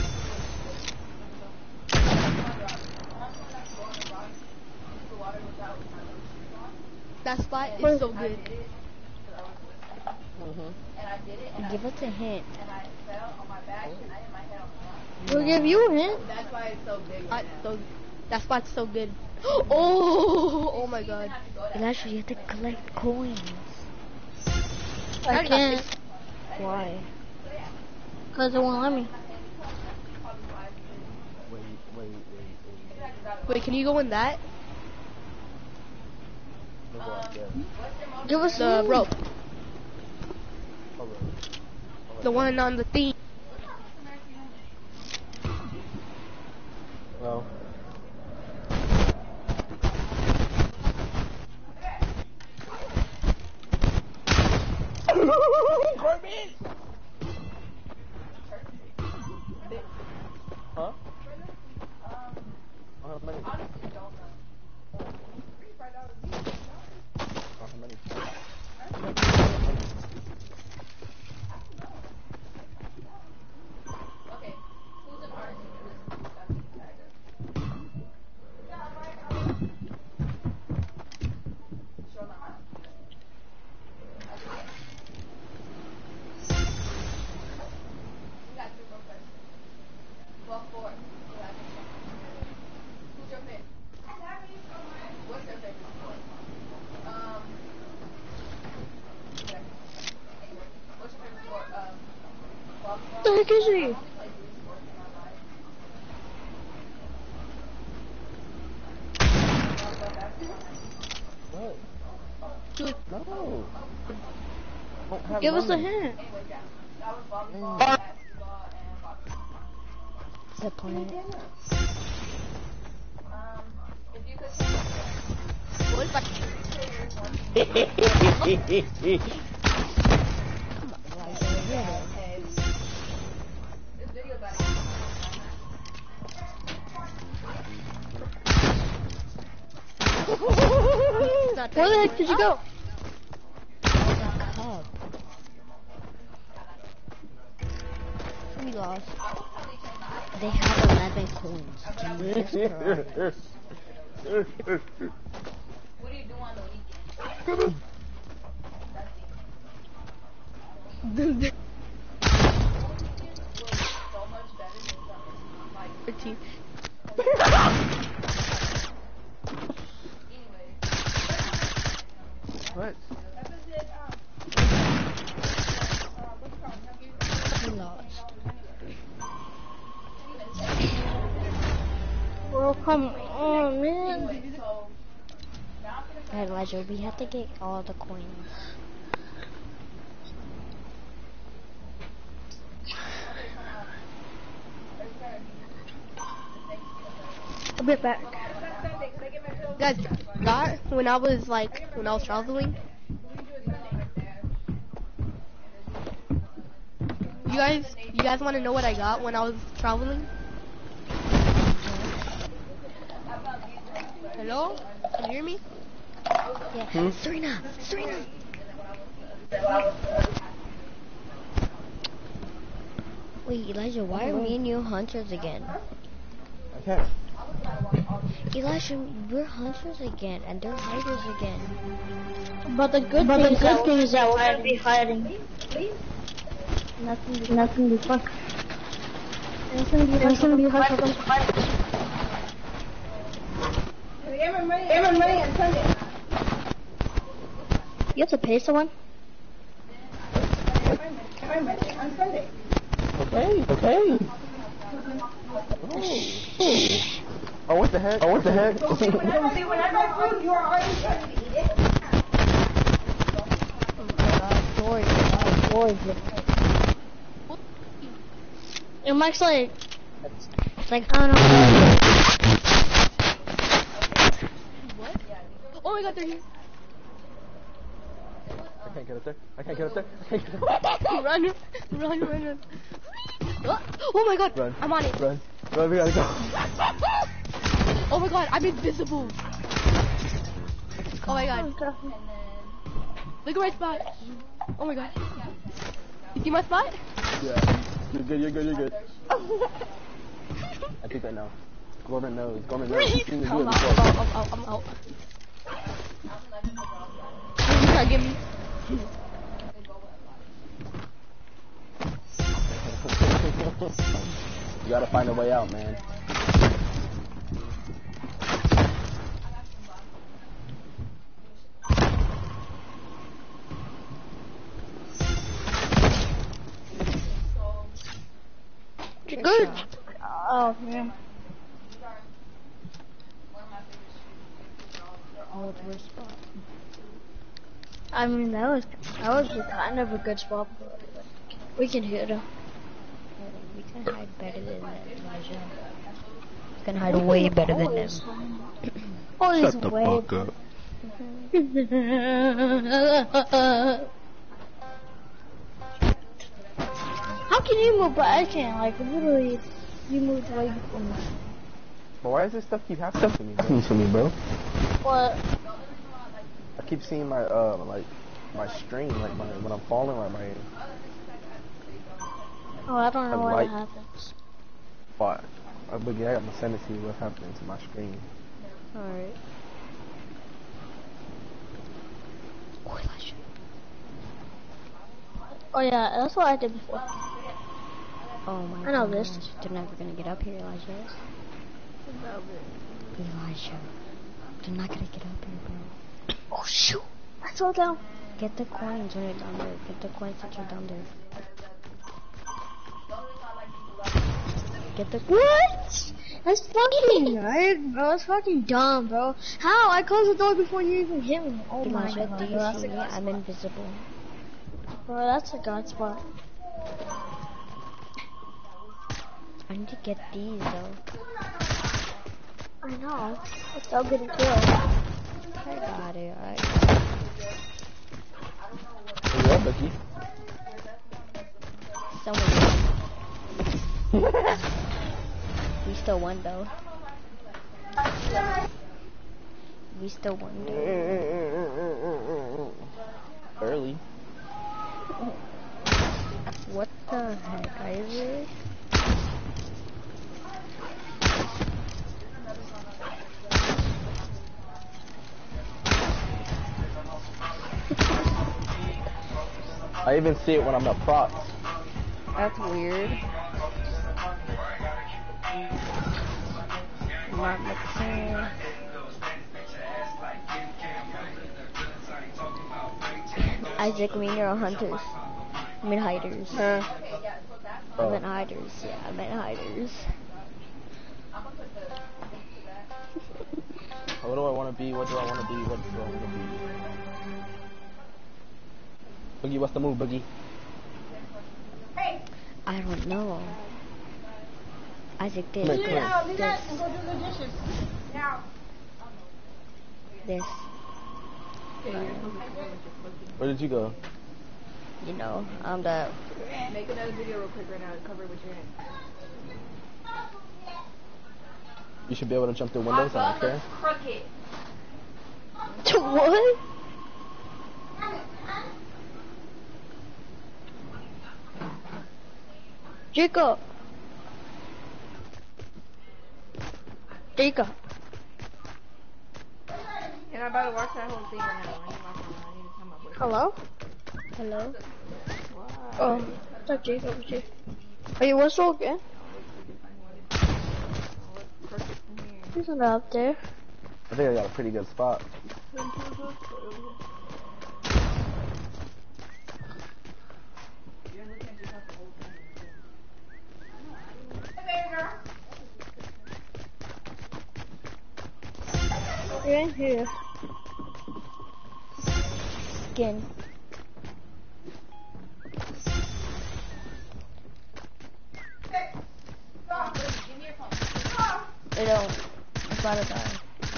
My mom told me not to go on the rocks. Use the water without my little shoes on. That spot is so I good. did it because I was listening. And I did it, and Give us a hint. I fell on my back, and I hit my head on the rock. We'll give you a hint. That's why it's so big right now. That spot's so good. Oh my god. Elijah, you have to collect coins. I can't. Why? Because it won't let me. Wait. Wait, can you go in that? Give us The rope. Oh, really? The one on the thing. Well. Corbin! Huh? How many? How many? the heck is he? What? Dude, No. Don't have Give us a money. hint. Mm. Zip line. what if I... Where the heck did you go? Cup. We lost. They have 11 coins. Jesus Christ. What? We lost. Well, come on, man. Alright, Elijah, we have to get all the coins. I'll be back. Guys, that when I was traveling. You guys want to know what I got when I was traveling? Hello? Can you hear me? Yeah. Serena! Serena! Wait, Elijah, why are me and you hunters again? Okay. Elijah, we're hunters again, and they're hiders again. But the good thing is that we're gonna be fighting. Nothing to fuck. Nothing to fuck. You have to pay someone? Okay. Okay. Oh, what the heck? Oh, what the heck? Whenever I prove you are already trying to eat it. And Mike's like, It's like, I don't know. What? Oh my god, they're here. I can't get up there. I can't get up there. I can't get up there. Run. Oh my god, Run. I'm on it. Run. Run, we gotta go. Oh my god, I'm invisible. Oh my god. Look at my spot. Oh my god. You see my spot? Yeah. You're good. I think I know. Gorman knows. You've seen me do it before. I'm out. You can't get me. You gotta find a way out, man. good. Oh, man. Oh, worst spot. I mean, that was kind of a good spot. We can hit him. We can hide better than them, Elijah. We can hide way better than them. Always Shut the way fuck up. How can you move, but I can't? Like, literally, you moved way before me. But why does this stuff keep happening to me? To me, bro. What? I keep seeing my like my stream, like when I'm falling, like my Oh, I don't know why light. that happens. But I got my send to see what's happening to my screen. Alright. Oh, Elijah. Oh yeah, that's what I did before. Oh my god. I know this. They're never gonna get up here, Elijah. Elijah. They're not gonna get up here, bro. Oh shoot! I fell down. Get the coins when you're down there. Get the coins that you're down there. Get the What? That's fucking right, bro. That's fucking dumb, bro. How? I closed the door before you even hit me. Oh my Elijah, god, do bro. you That's see a me? god I'm spot. invisible. Bro, that's a god spot. I need to get these though. I know. It's so good to kill. I got it. Where you at, Becky? Someone. We still won though. We still won though. Early. What the heck, Isaac? I even see it when I'm at props. That's weird. Not mixing. Isaac, me and you're hunters. I mean hiders. I meant hiders. Yeah, I meant hiders. What do I want to be? What do I want to be? What do I want to be? Boogie, what's the move, Boogie? I don't know. Isaac, this. Come here, come here. This. And go do the dishes. Now. This. Where did you go? You know, I'm the. Make another video real quick right now and cover it with your hand. You should be able to jump through windows. I don't care. Crooked. What? Jacob. Jacob. And I'm about to watch that whole thing right now. I need to come up with it. Hello? Hello? Oh, what's up, Jacob? Are you what's wrong again? Isn't that up there? I think I got a pretty good spot. You're in here. Skin. I don't. I'm about to die.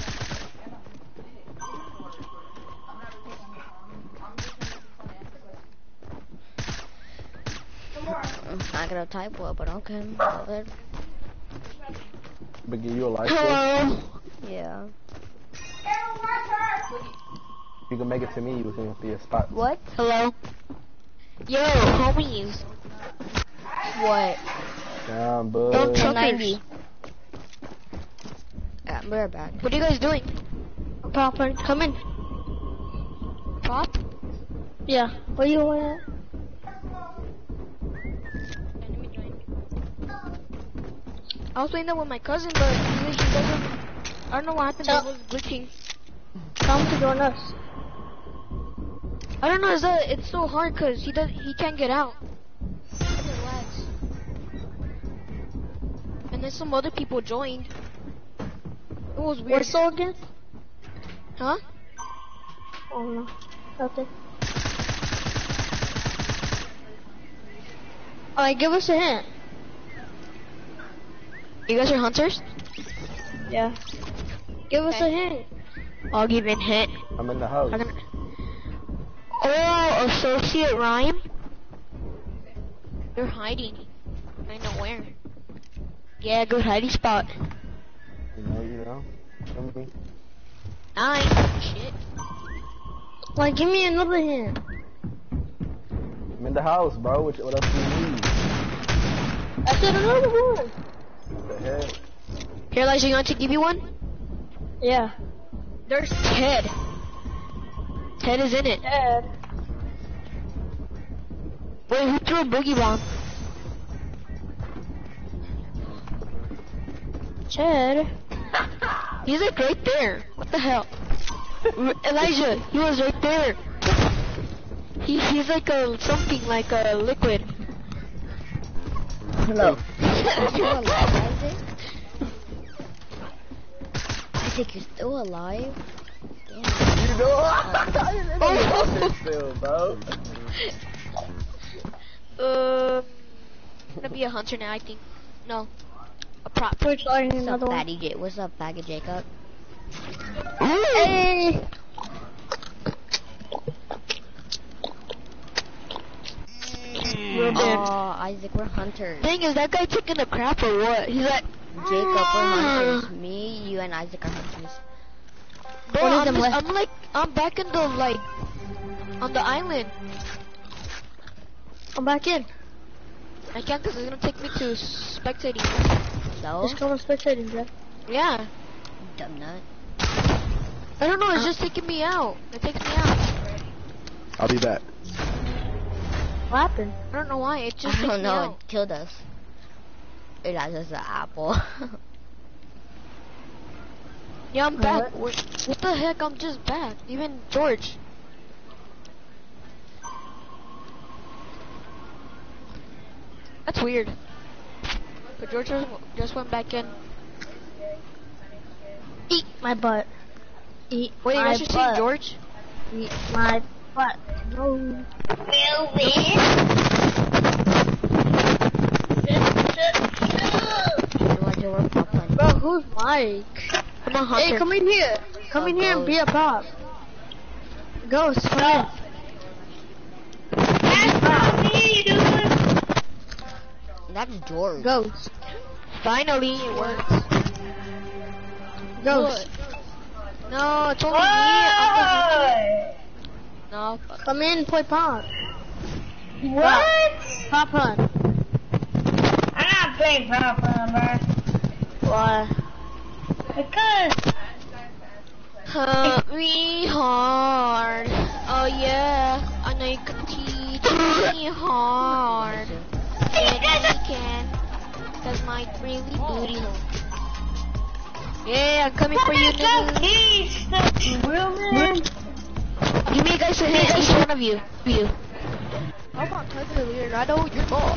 I'm not gonna type well, but okay. All good. Boogie, you alive still? Hello. Yeah. If you can make it to me, you can be a spot. What? Hello. Yo, homies. What? Damn, bud. Don't truckers. 90. Yeah, we're back. What are you guys doing? Pop, come in. Pop? Yeah. Where you at? I was playing that with my cousin, but he doesn't. I don't know what happened. It was glitching. Tell him to join us. I don't know. It's so hard because he can't get out. It lags. And then some other people joined. It was weird. What's so again? Huh? Oh no. Okay. Alright, give us a hint. You guys are hunters? Yeah. Give us a hint. I'll give you a hint. I'm in the house. Oh, associate rhyme? You're hiding. I know where. Yeah, good hiding spot. You know. Come with me. Nine. Shit. Like, give me another hint. I'm in the house, bro. What else do you need? I said another one. What the heck? Here, Elijah, you want to give you one? Yeah. There's Ted. Ted is in it. Ted. Wait, who threw a boogie bomb? Ted. He's like right there. What the hell? Elijah, he was right there. He's like a something like a liquid. Hello. Are you alive, Isaac? Isaac, you're still alive? Damn. You know, I'm still, bro. I'm gonna be a hunter now, I think. No, a prop. We're starting What's up, another one. Fatty J? What's up, Faggot Jacob? Hey. Oh, Isaac, we're hunters. Thing is, that guy taking a crap or what? He's like, Jacob, we're hunters. Me, you, and Isaac are hunters. bro, One of them I'm back in the like, on the island. I'm back in. I can't because it's gonna take me to spectating. So, Just come on spectating, Jeff. Yeah. dumb nut. I don't know, it's just taking me out. It takes me out. I'll be back. What happened? I don't know why, it just I takes don't me know. out. It killed us. It was just an apple. Yeah, I'm back. What the heck? I'm just back. Even George. That's weird. But George just went back in. Eat my butt. Eat Wait, you my guys should see butt. George? Eat my butt. No. Elijah, we're popping. Bro, who's Mike? I'm a hunter. Hey, come in here. Come in here and be a pop. Ghost, come That's George. in. Ghost. Finally, it works. Ghost. No, it's only me. I'm the hunter. No, fuck. Come in and play pop. What? Pop hunt. I'm not playing Pop bro. Why? Because Hurt me hard. Oh yeah, I know you can teach me hard. Yeah, you can. Cause my really booty hole. Yeah, I'm coming for you, nigga. Give me guys a hit, each one of you. I'm not touching the weird, I know your dog.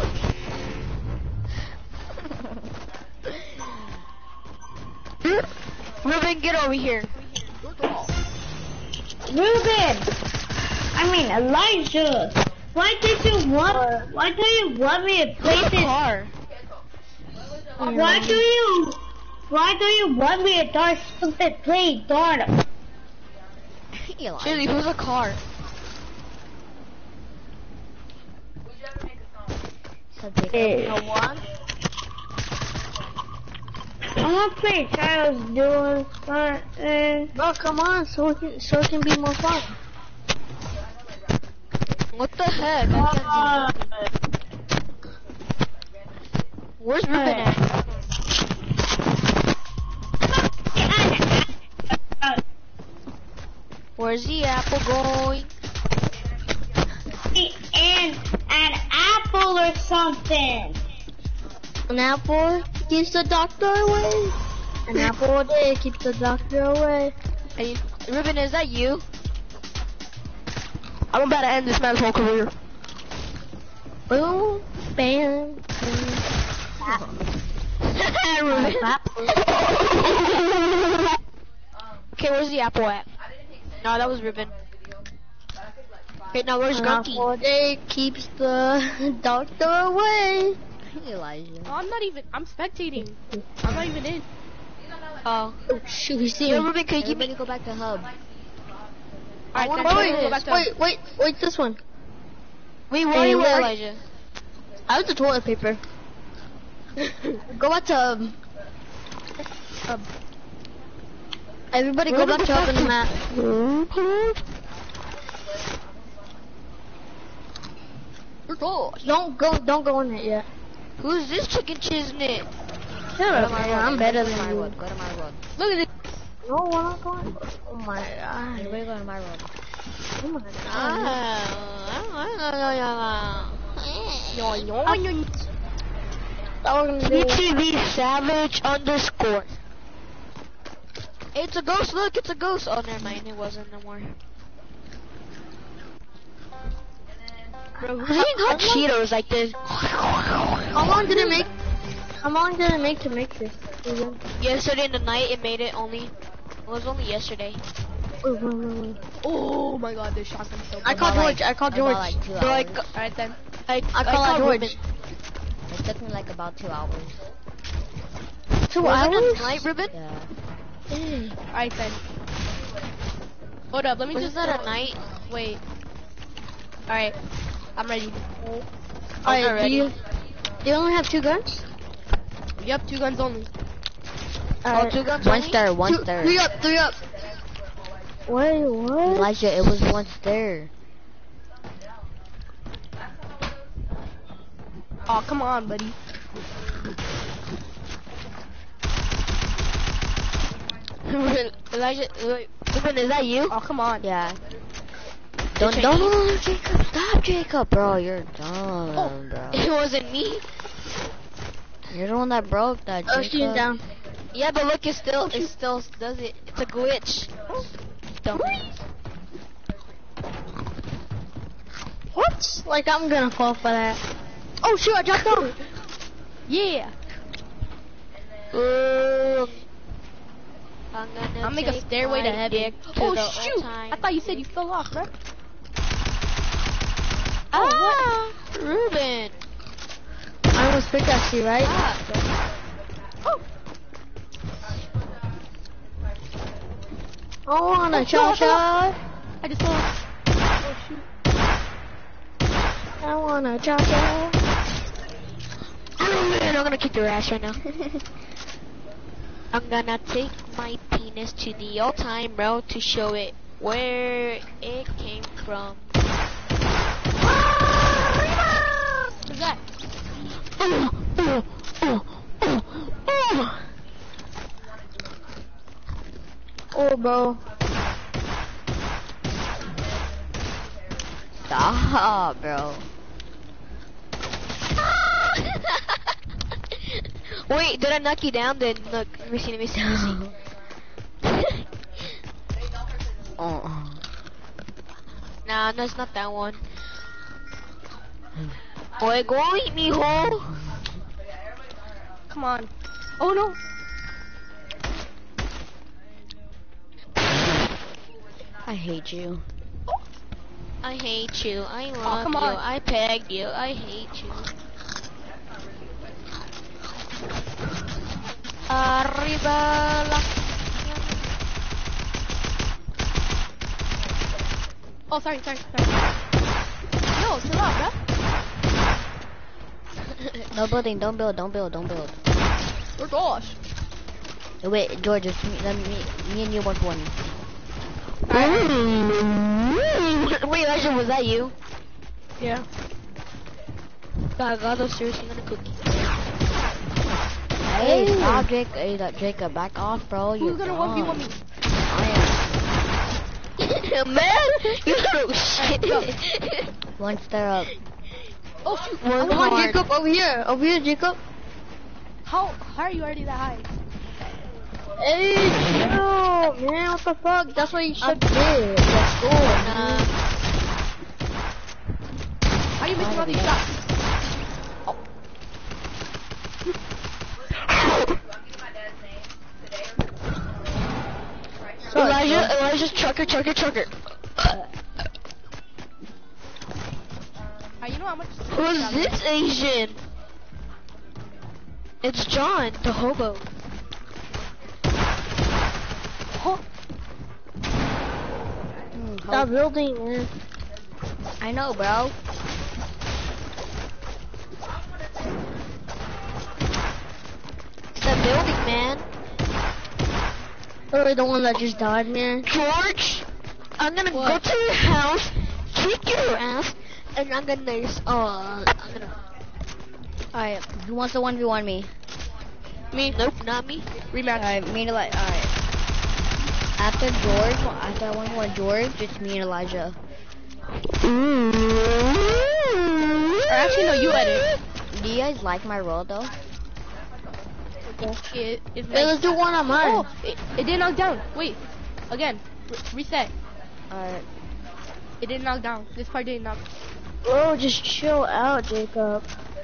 Ruben, get over here. Elijah, why do you want me to play this? Car. Why do you want me to start stupid play daughter? Chili, who's a car? So Jacob, I'm not playing Charles doing something. Bro, come on, so it can be more fun. What the heck? I can't see. Where's Ruben at? Where's the apple going? And an apple or something. An apple keeps the doctor away. An apple a day keeps the doctor away. Hey, Ruben, is that you? I'm about to end this man's whole career. Boom, bam, boom. Ruben. Okay, where's the apple at? No, that was Ruben. Okay, now where's Gunky? 4 day keeps the doctor away. Elijah. Oh, I'm not even. I'm spectating. I'm not even in. Oh. Oh shoot, he's Yo, seeing. Ruben, can you give Everybody me? go back to hub. Alright, Wait, then go back to. wait, this one. Wait, where Hey, are you where- at, Elijah? I have the toilet paper. Go back to Everybody go back to hub in the map. Don't go in it yet. Who's this chicken chiznit? Shut up, man. I'm better than my you. road. Go to my road. Look at this. No, we're not going. Oh my god. Everybody go to my road. Oh my god. All we're gonna do. TTV Savage _ It's a ghost, look, it's a ghost. Oh, never mind, it wasn't no more. Bro, who's eating hot Cheetos like this? How long did it make? How long did it make to make this? Yesterday in the night, it made it only. It was only yesterday. Wait. Oh my god, this shotgun's so I called George. I called George. Like 2 hours. Bro, Alright then. I call out George. Ruben. It took me like about 2 hours. 2 Was it hours? at night, Ruben? Yeah. Alright then. Hold up, let me Was just. that at night? Wait. Alright. I'm ready. Alright, do you only have 2 guns? Yep, 2 guns only. Oh, 2 guns One only? star, one star. 3 up, 3 up. Wait, what? Elijah, it was once there. Oh, come on, buddy. Elijah, Ruben, is that you? Oh, come on. Yeah. Don't, Jacob, stop, Jacob, bro. You're dumb, bro. It wasn't me. You're the one that broke that, Oh, Jacob. she's down. Yeah, but look, it still does it. It's a glitch. Dumb. What? Like I'm gonna fall for that. Oh shoot, I dropped down. Yeah. I'm gonna I'll make a take stairway to my heaven. dick to Oh the shoot! all-time- I thought you said you fell off, bro. Ah, Ruben. I was pickaxe you, right? Oh. I wanna cha-cha. I just saw. Oh shoot. I wanna cha-cha. Ruben, I'm gonna kick your ass right now. I'm gonna take my penis to the all-time road to show it where it came from. What's that? Oh, bro. Stop, bro. Wait, did I knock you down? Then look, let me see. Oh. Nah, that's not that one. Boy, go eat me, ho. Come on. Oh no. I hate you. I hate you. I love come you. on. I pegged you. I hate you. Arriba la. Oh, sorry. Yo, chill out, bro. No building, don't build. Oh gosh. Wait, George, just me and you 1-1. Wait, Elijah, was that you? Yeah. God, I'm seriously gonna cook you. Hey, stop, Jacob, back off, bro. Who's You're gonna dumb. 1v1 me? I Man, you little shit. Go. am. One star up. Oh shoot. Come on, Jacob, over here, Jacob. How are you already that high? Hey, chill, man, what the fuck? That's what you should do. Let's go. How are you missing all these shots? Elijah's trucker. You know how much? Who's this Asian? It's John, the hobo. Stop building, man. I know, bro. Stop building, man. Or the one that just died, man. George, I'm gonna go to your house, kick your ass, and I'm gonna. Alright, who wants to 1v1 me? Me? Nope, not me. Rematch. Alright, me and Elijah. Alright. After I 1v1 George, it's me and Elijah. Or actually, no, you edit. Do you guys like my role though? It's Hey, nice. let's do one on mine. Oh, it didn't knock down. Wait, again, reset. Alright. It didn't knock down. This part didn't knock. Bro, just chill out, Jacob.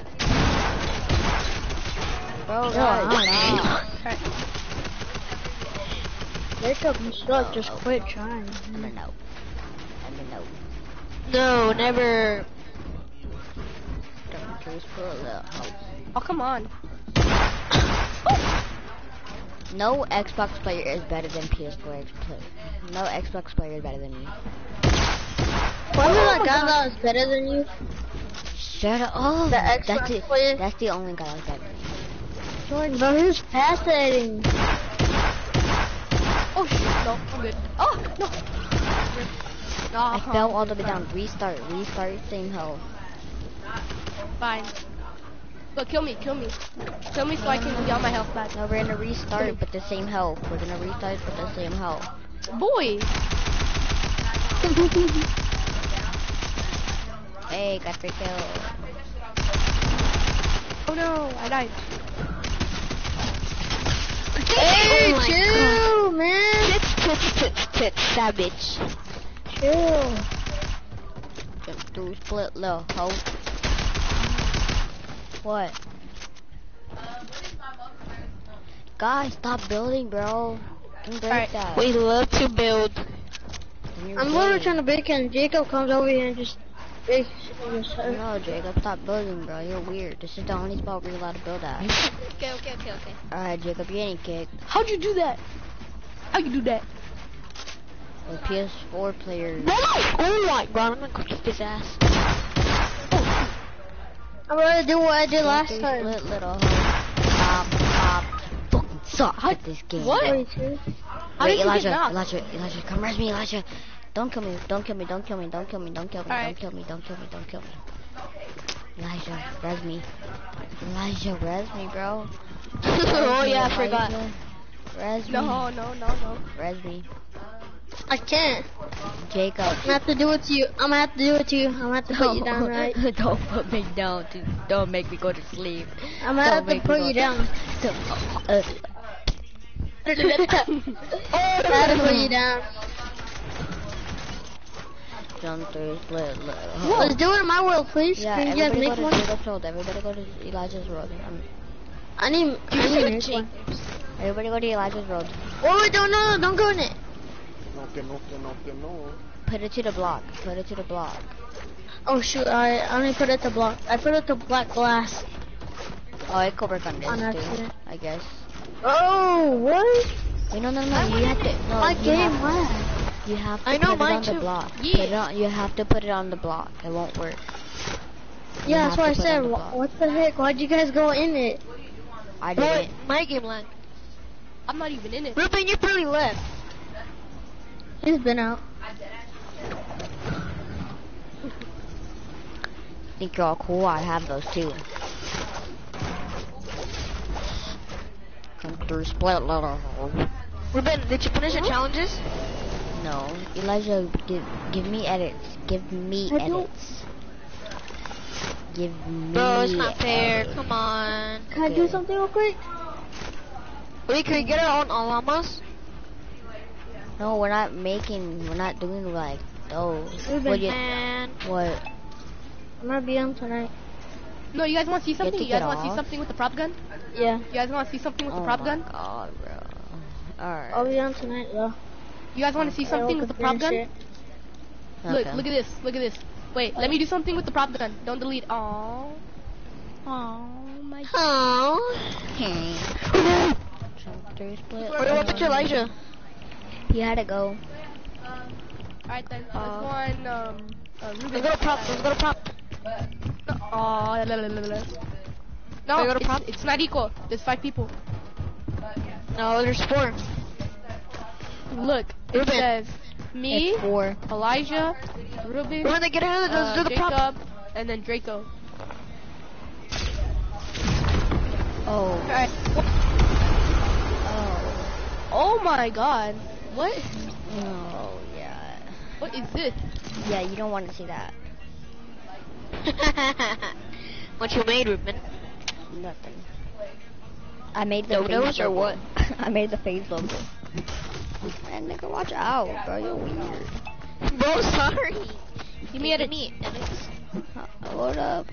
Bro, Yeah, guys, Alright. Jacob, you suck. Just quit trying. I'm a no. I'm a no. No, never. Don't just put a little hope. Oh, come on. No Xbox player is better than PS4 player. No Xbox player is better than me. Wasn't that guy that was better than you? Shut up. Oh, The Xbox player? that's the only guy that's better than me. Jordan, bro, who's fascinating? Oh shit, no, I'm good. Oh, no. I fell all the way down. Restart, same hell. Fine. But kill me. Kill me so I can get all my health back. No, we're gonna restart but the same health. We're gonna restart but the same health. Boy. Hey, got 3 kills. Oh no, I died. Hey, Oh my chill, man. Tits, savage. Chill. Jump through split little hoe. What? Guys, stop building, bro. Don't break Alright, that. We love to build. I'm literally trying to bake and Jacob comes over here and just bakes. No, Jacob, stop building, bro. You're weird. This is the only spot we're allowed to build at. Okay. Alright, Jacob, you ain't kicked. How'd you do that? How'd you do that? The PS4 players. Oh my god, I'm gonna go kick his ass. I'm gonna do what I did last Split time. little hoe. Stop. Fucking suck at this game. What? 42. How Wait, did you get Elijah, knocked? Elijah, come res me, Elijah. Don't kill me. Alright. Don't kill me. Elijah, res me. Elijah, res me, bro. Oh yeah, I forgot. Res me. No. Res me. I can't. Jacob. I'm gonna have to do it to you. I'm gonna have to do it to you. I'm gonna have to put you down, right? Don't put me down. Don't make me go to sleep. I'm gonna have to put you down. I had to put you down. Jump through, split, Let's do it in my world, please. Yeah, Can you guys everybody make go one? to Jacob's world. Everybody go to Elijah's world. I need to make one. Everybody go to Elijah's world. Oh, wait, don't go in it. No. Put it to the block. Oh shoot, I only put it to block. I put it to black glass. Oh, it could work on this On too, accident. I guess. Oh, what? Wait, no, you have to. No, My you game have, lagged. you have to I know put it mine on the too. block. Yeah. You have to put it on the block. It won't work. Yeah, that's have what I to put it said. on the block. What the heck? Why'd you guys go in it? I Boy, didn't. my game lag. I'm not even in it. Ruben, you probably left. He's been out. Think you're all cool? I have those too. Come through, split little hole. Ruben, did you finish the challenges? No, Elijah, give me edits. Give me I don't- edits. Give me. Bro, it's not fair. edits. Come on. Can I do something real quick? Wait, can we get our own llamas? No, we're not doing like those. Ruben, What? Man. What? I'm gonna be on tonight. No, you guys want to see something? to You guys get want to see off? something with the prop gun? Yeah, You guys want to see something with Oh the prop gun? my god, bro. Alright. I'll be on tonight though. You guys want to see something with the prop gun? Look, Okay. look at this. Look at this. Wait, let me do something with the prop gun. Don't delete. Aww. Aww, my. Oh. Chapter split. What about Elijah? He had to go. Alright then. Let's go on. Let's Ruben. go to prop. Let's go to prop. Aww. No, I got a prop? it's not equal. There's 5 people. No, there's 4. Look, it Ruben. says me, It's 4. Elijah, Ruben, When they get out of it, let's do the prop. Jacob, and then Draco. Oh. Alright. Oh. Oh my god. What? Oh, yeah. What is this? Yeah, you don't want to see that. What you made, Ruben? Nothing. I made the Dodos face or logo. what? I made the face logo. Man, nigga, watch out, bro. You're weird. Bro, sorry. Give me edit. Hold up.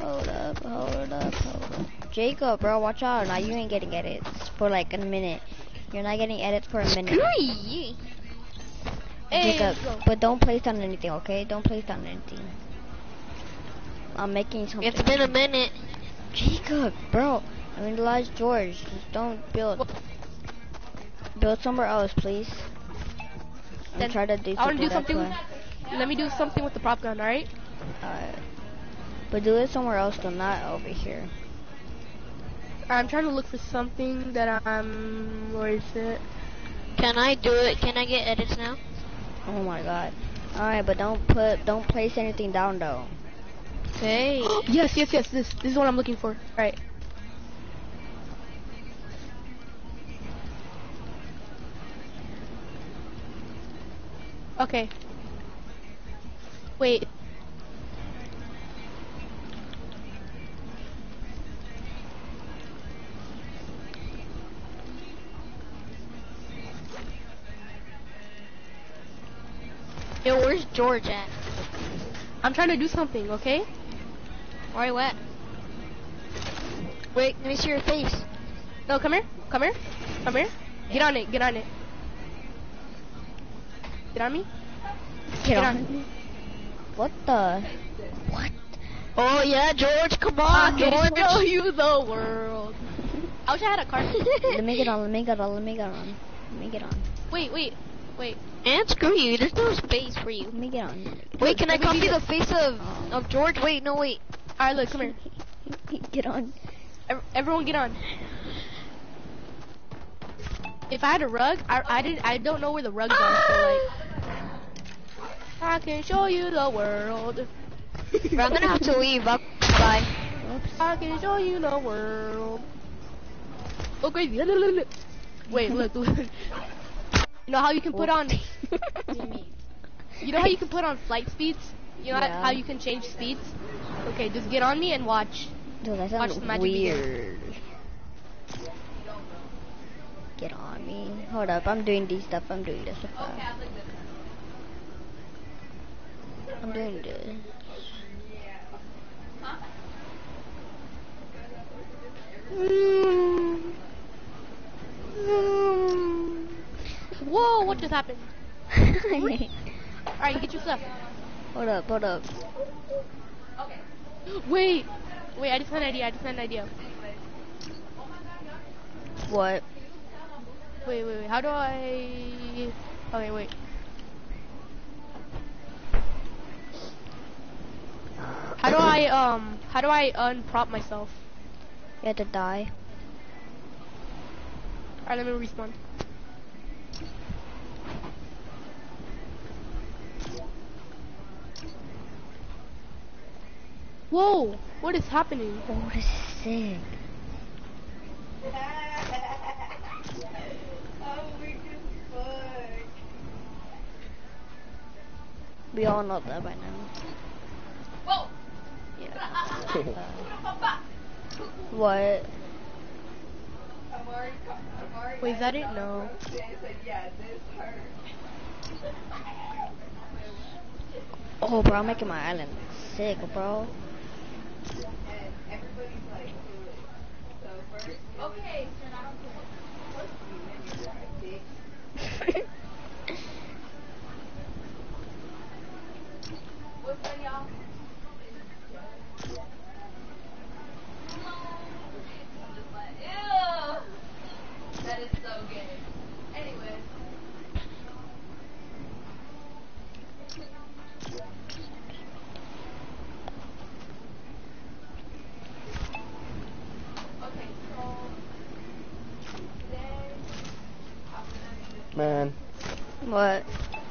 Jacob, bro, watch out. Now you ain't getting edits for like a minute. You're not getting edits for a minute. Screw you. Hey, Jacob, let's go. but don't place down anything, okay? Don't place down anything. I'm making something. It's been a minute. Jacob, bro. I mean, Elijah George. Just don't build. Build somewhere else, please. I'm Then trying to do I want to do that's something. why. Let me do something with the prop gun, alright? Alright. But do it somewhere else, though, not over here. I'm trying to look for something that I'm. Where is it? Can I do it? Can I get edits now? Oh my god. Alright, but don't place anything down, though. Okay. Yes. This is what I'm looking for. Alright. Okay. Wait. Yo, where's George at? I'm trying to do something, okay? Where you at? Wait, let me see your face. No, come here. Get on it. Get on me. Get on. on. What the? What? Oh yeah, George, come on, I'll George. show you the world. I wish I had a car. Let me get on. Wait. And screw you, there's no space for you. Let me get on. Wait, can I let me copy do the face of George? Wait, no, wait. Alright, look, come here. Get on. Everyone get on. If I had a rug, I don't know where the rugs are, so like I can show you the world. I'm gonna have to leave. Bye. I can show you the world. Oh crazy. Wait, look. You know how you can put on flight speeds? You know Yeah. how you can change speeds? Okay, just get on me and watch. Dude, that Watch sounds the magic begin. weird. Get on me. Hold up, I'm doing this stuff. I'm doing this. Whoa, what just happened? Alright, you get your stuff. Hold up. Wait, I just had an idea. What? Wait, how do I... Okay, wait. How do I unprop myself? You had to die. Alright, let me respawn. Whoa, what is happening? Oh, this is sick. We all know that by now. Whoa! Yeah. What? Wait, is that it? No. Oh, bro, I'm making my island sick, bro. Okay. What?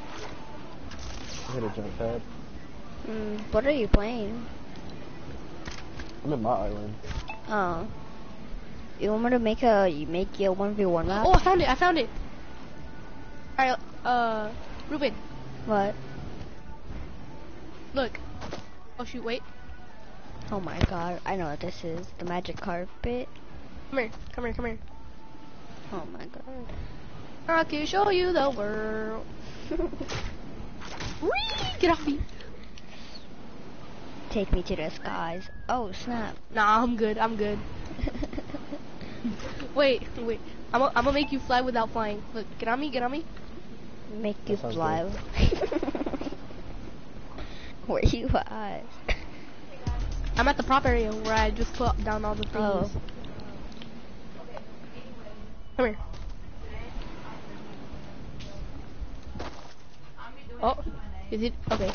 I hit a jump pad. What are you playing? I'm in my island. Oh. You want me to make a 1v1 map? Oh, I found it. I found it. All right, Ruben, What? look. Oh shoot, wait. Oh my god, I know what this is. The magic carpet. Come here. Come here. Come here. Oh my god. I can show you the world. Whee! Get off me. Take me to the skies. Oh snap. Nah, I'm good. I'm good. Wait. I'm gonna make you fly without flying. Look, get on me. Get on me. Make you That sounds fly. Where you at? I'm at the prop area where I just put down all the things. Oh. Come here. Oh, is it? Okay.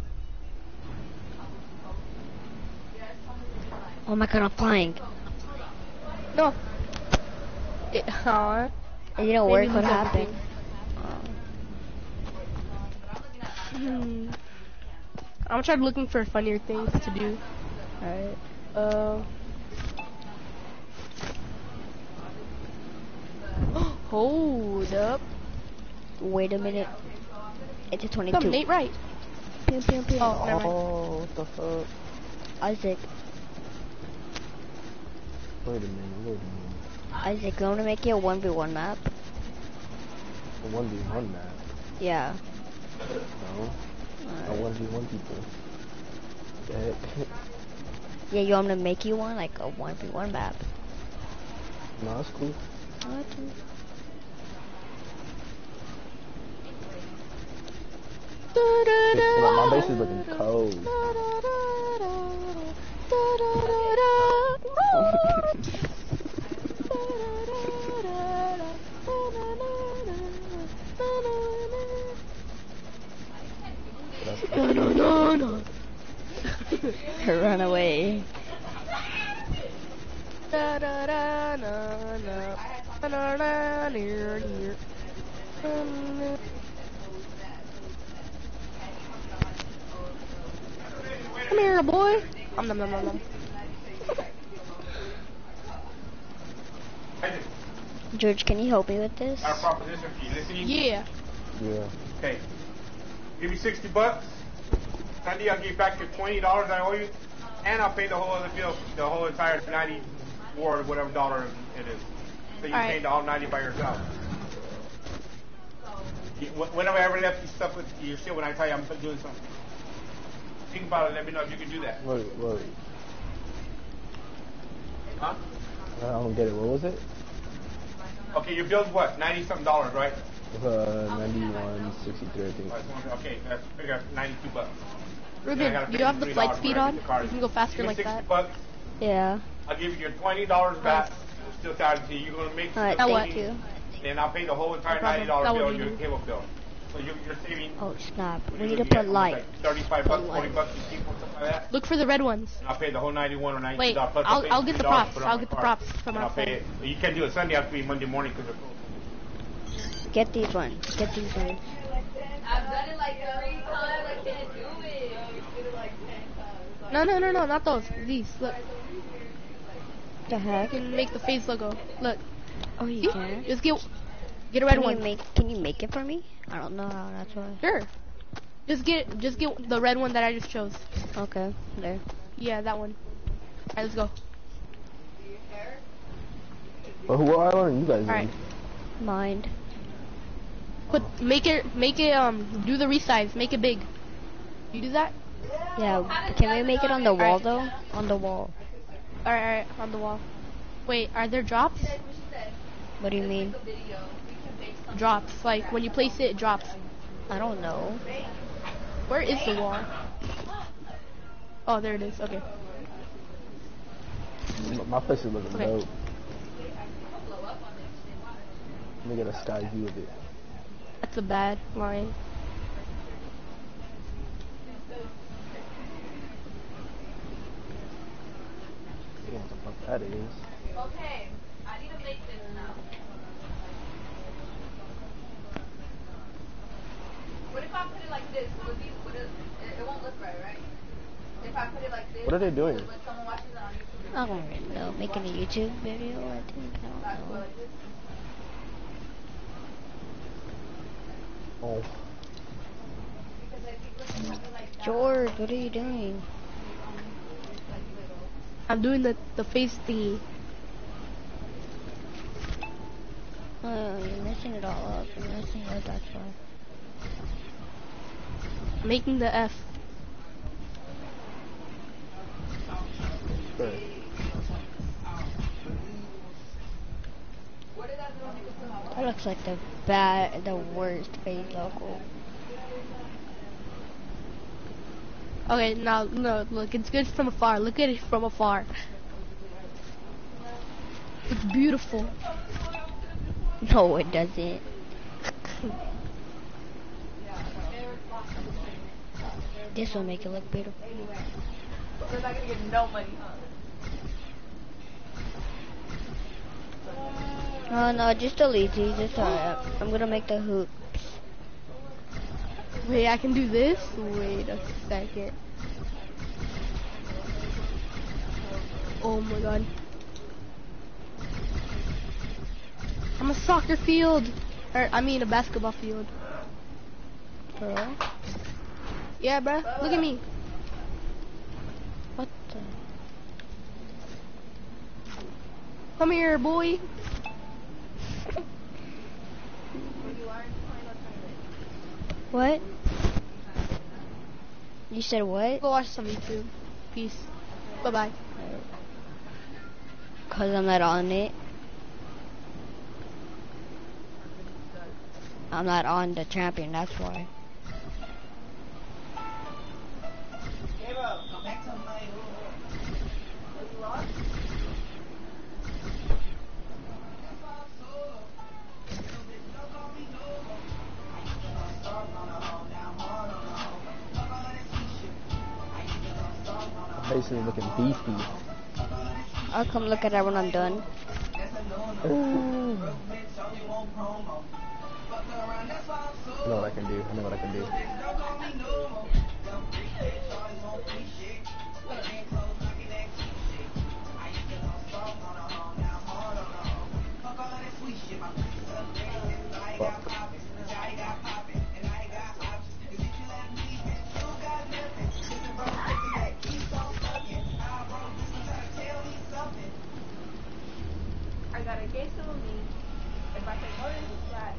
Oh my god, I'm flying. No. It didn't work. What happened? I'm trying looking for funnier things to do. Alright. Hold up. Wait a minute. It's a 22. Come, Nate, right. Pew, pew, pew. Oh, never mind. Oh, what the fuck? Isaac. Wait a minute. Isaac, you want to make it a 1v1 map? A 1v1 map? Yeah. No. A 1v1 people. What the heck? Yeah, you want me to make you one? Like a 1v1 map? No, that's cool. What? My base is looking cold. No. Run away. Come here, boy. Nom. George, can you help me with this? Our proposition for you. Listening? Yeah. Yeah. Okay. Give me $60. Sunday, I'll give back your $20 I owe you, and I'll pay the whole other bill, the whole entire 94 or whatever dollar it is. So you paid all 90 by yourself. Whenever I ever left you stuff with your shit, when I tell you I'm doing something, think about it. Let me know if you can do that. Wait. Huh? I don't get it. What was it? Okay, your bill's what? $90-something, right? 91.63, I think. Okay, that's figure out $92. Ruben, you have the flight speed on? You can go faster like that. $60. Yeah. I'll give you your $20 back. Still tired to you. You're gonna make Alright, the thank you. and I'll pay the whole entire $90 bill on your cable bill. So you're saving. Oh snap! We need to put light. Like $35, $40 you keep or something like that. Look for the red ones. And I'll pay the whole 91 or 92. Wait, plus I'll get the $50 props. put on I'll my get the card. props from And I'll pay outside. it. You can't do it Sunday. It has to be Monday morning because they're closed. Get these ones. Get these ones. I've done it like 3 times. I can't do it. You did it like 10 times. No, not those. These. Look. The heck? You can make the face logo. Look. Oh, you can? Just get a red one. Can you make it for me? I don't know how. That's why. Sure. Just get the red one that I just chose. Okay. There. Yeah, that one. Alright, let's go. But what island are you guys Alright. Mind. Make it do the resize. Make it big. You do that? Yeah. Can we make it on the wall though? On the wall. Alright, on the wall. Wait, are there drops? What do you mean? Drops. Like when you place it, it drops. I don't know. Where is the wall? Oh, there it is. Okay. in? My place is looking Okay. dope. Let me get a sky view of it. That's a bad line. See what the fuck that is. Okay, I need to make this now. this, it won't look right? If I put it like this, What are they doing? when someone watches it on YouTube, I don't really know. Making a YouTube video, I think. I don't know. Oh. George, what are you doing? I'm doing the face thingy. Oh, you're messing it all up. You're messing it up, that's why. Making the F. Sure. That looks like the worst face logo. Okay, now no, look, it's good from afar. Look at it from afar. It's beautiful. No, it doesn't. This will make it look beautiful. they're not gonna get no money, Oh no, just delete these. It's alright. I'm gonna make the hoops. Wait, I can do this? Wait a second. Oh my god. I'm a soccer field. Or, I mean a basketball field. Bro? Yeah, bruh. Look at me. What the? Come here, boy. What? You said what? Go watch some YouTube. Peace. Bye-bye. Cause I'm not on it. I'm not on the champion, that's why. Basically looking beefy. I'll come look at that when I'm done. Ooh. I know what I can do. I know what I can do. Fuck. I got a case of me. If I can go to the flat.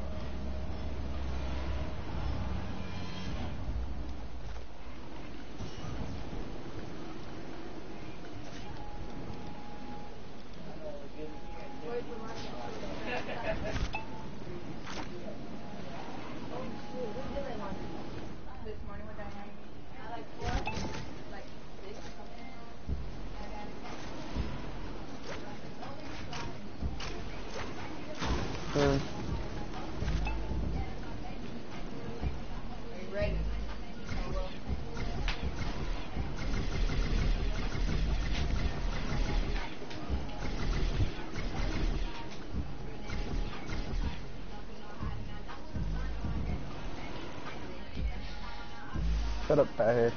This morning with that I like what? Like this. Hmm. Are you ready? Shut up, fathead.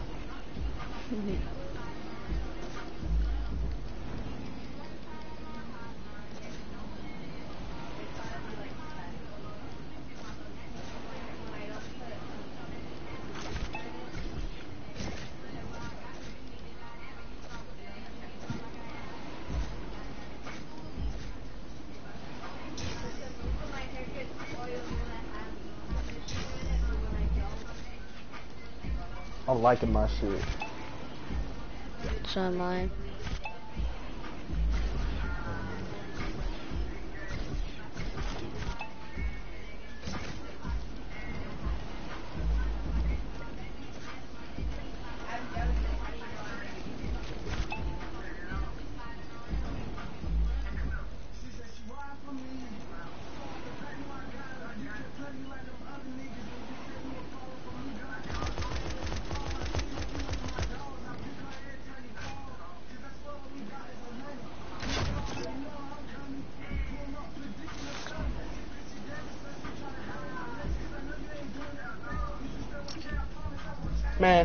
I'm liking my shit. So am I. Man.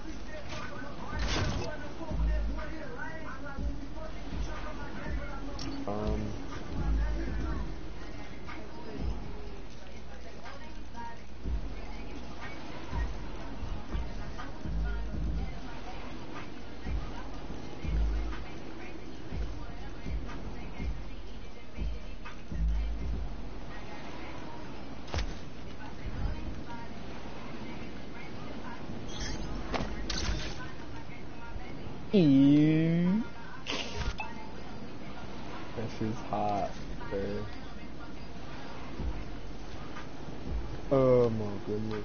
Ew. This is hot, bro. Oh my goodness.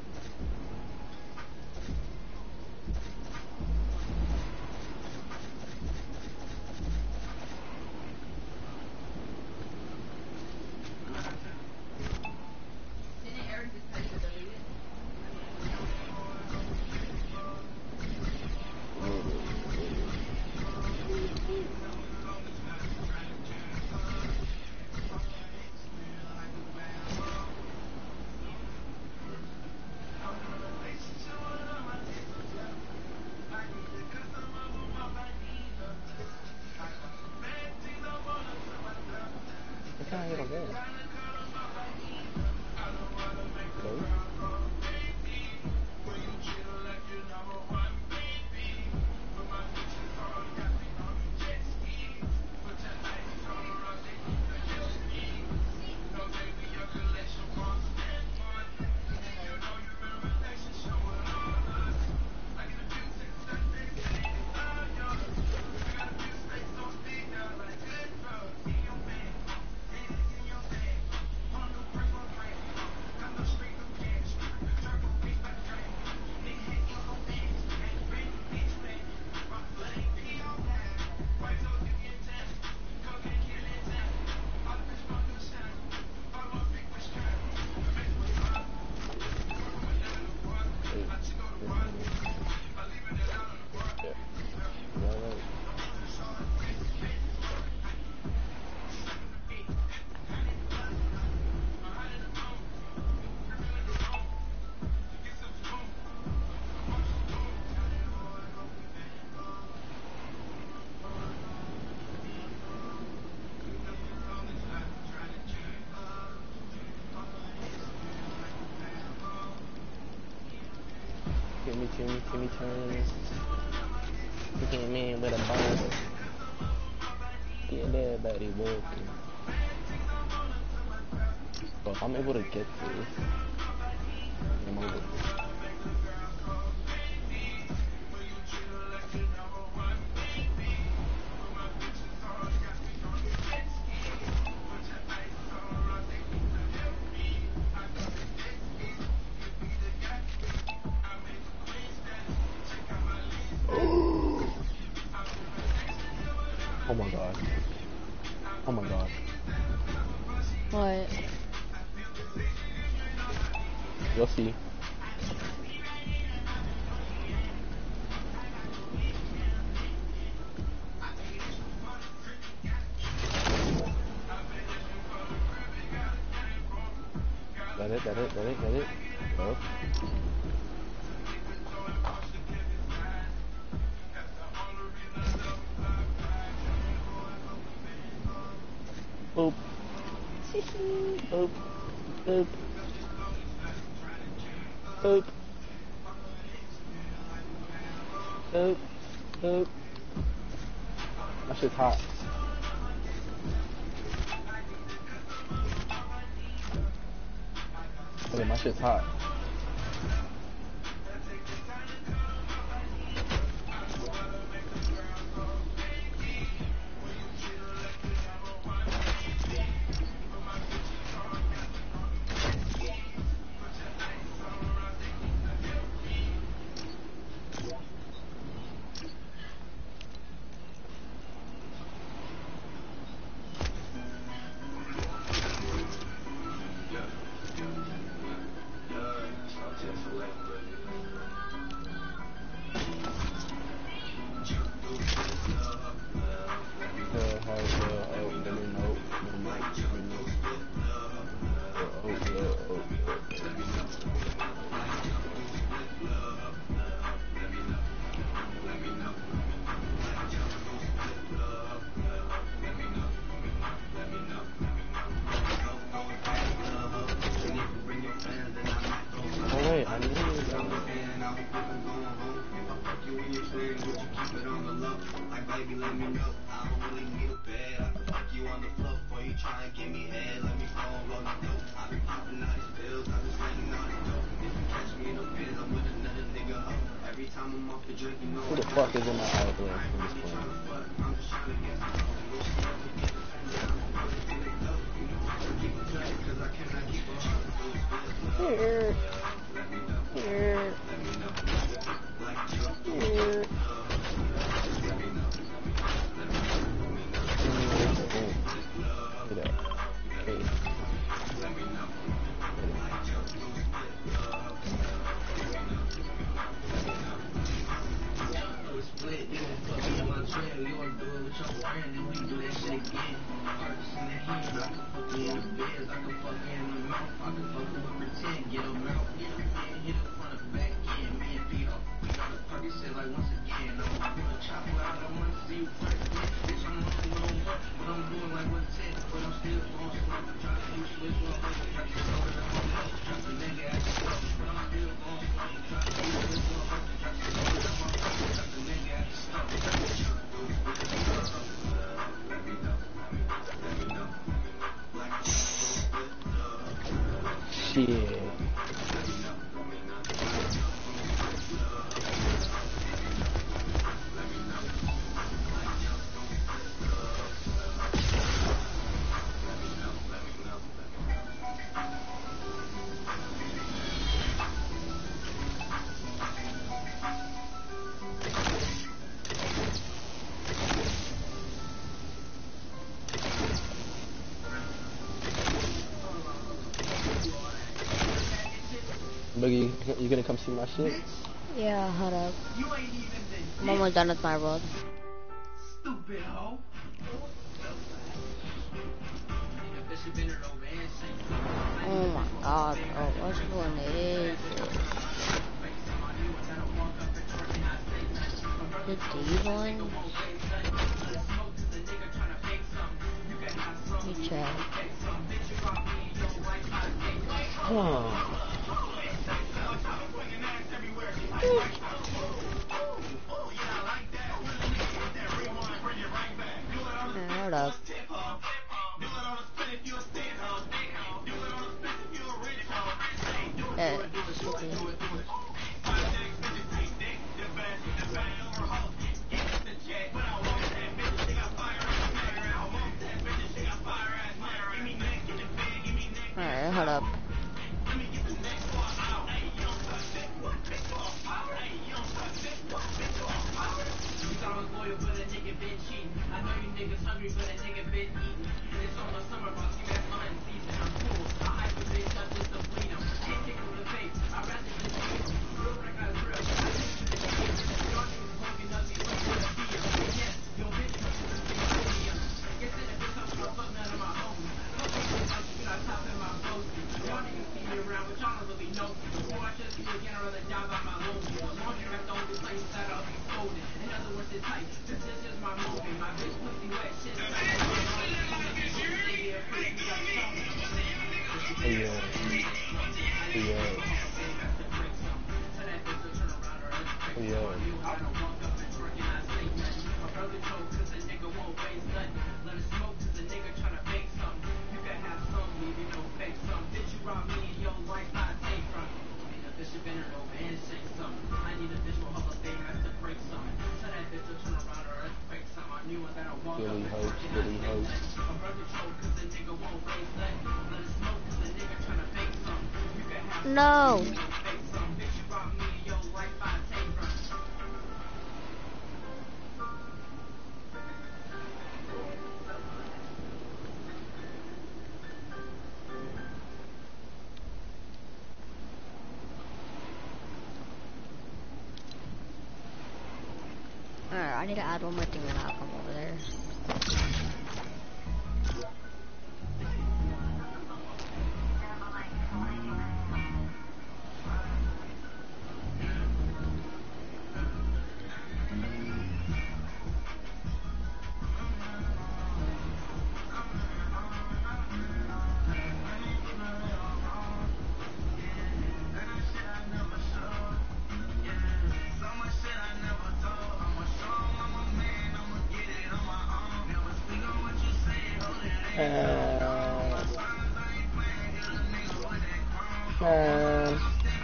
I can't get on there. Hello? Timmy turns. He came in with a ball. Getting everybody walking. So if I'm able to get this, I'm over. Oh my god. Oh my god. What? You'll see. Got it. Go. Boop. Boop. Boop. Boop. Boop. Boop. My shit's hot. Okay, my shit's hot. you when you're clearing, would you keep it on the low? Like, baby, let me know. I don't really need a bed. I can fuck you on the floor. Before you try and give me head, let me phone roll my dope. I be popping out these pills, I be spending all the dope. If you catch me in the biz, I'm with another nigga hoe. Every time I'm off the drink, you know Who the fuck is in my outlet from this point? I'm just trying to get some. Wish she ever get the phone down and put it in the dope. You know I can keep a track, cause I cannot keep a heart. Here. Here. Here. Shit. Boogie, you gonna come see my shit? Yeah, hold up. I'm almost done with my road. Stupid hoe. Oh my god, bro, what's going on? The D1? Let me check. Huh. Hold up. Alright, hold up. I know you niggas hungry, but a nigga been eating. It's almost summer, but you got mine season. I'm cool. I hype a bitch up just to bleed him. Can't kick him in the face. I'd rather just beat him. Real like I real. I think you the game. Y'all niggas smoking up, you look for the beer. Yes, your bitch comes to the same. Guess that if it's up, I'll fuck none of my homies. Fuck you, like you got top in my posty. Y'all niggas see me around, but y'all don't really know me. Before I trust you again, I'd rather die by my lonely. The laundry got the only place that I'll be folded. In other words, it's tight. This is just my movie. My bitch pussy wet shit. No. Alright, I need to add one more thing and I'll come over there. man.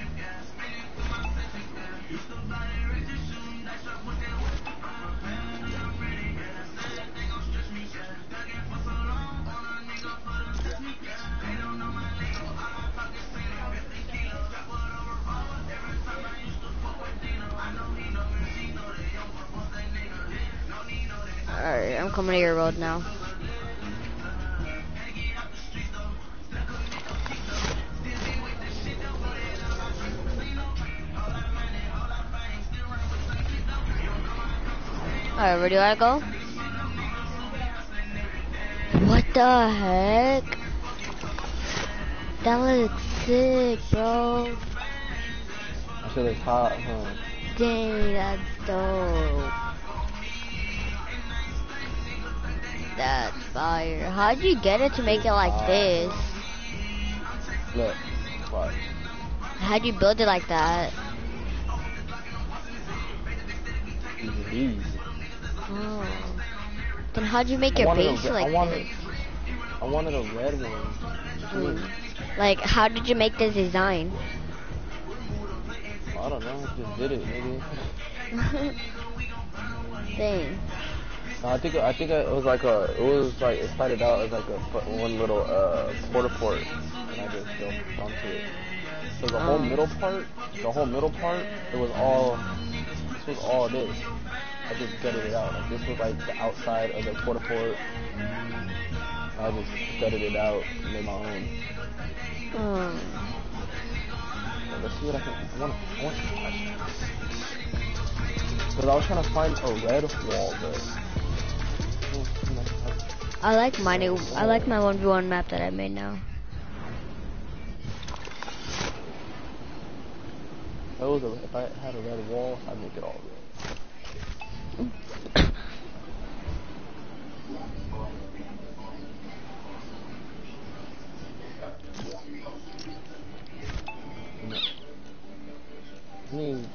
Alright, I'm coming to your road now. Alright, where do I go? What the heck? That looks sick, bro. That shit looks hot, huh? Dang, that's dope. That's fire. How'd you get it to make it like this? Look, what? How'd you build it like that? Easy. Oh. Then how'd you make your base like this? I wanted a red one. Like, how did you make this design? I don't know, just did it, maybe. Dang. No, I think it was like it started out as like one little porta port, and I just built onto it. So the whole middle part, it was all this. I just gutted it out. Like this was like the outside of the porta port. I just gutted it out and made my own. Let's see what I want some questions. Because I was trying to find a red wall, but I like my 1v1 map that I made now. If I had a red wall, I'd make it all red. I mean,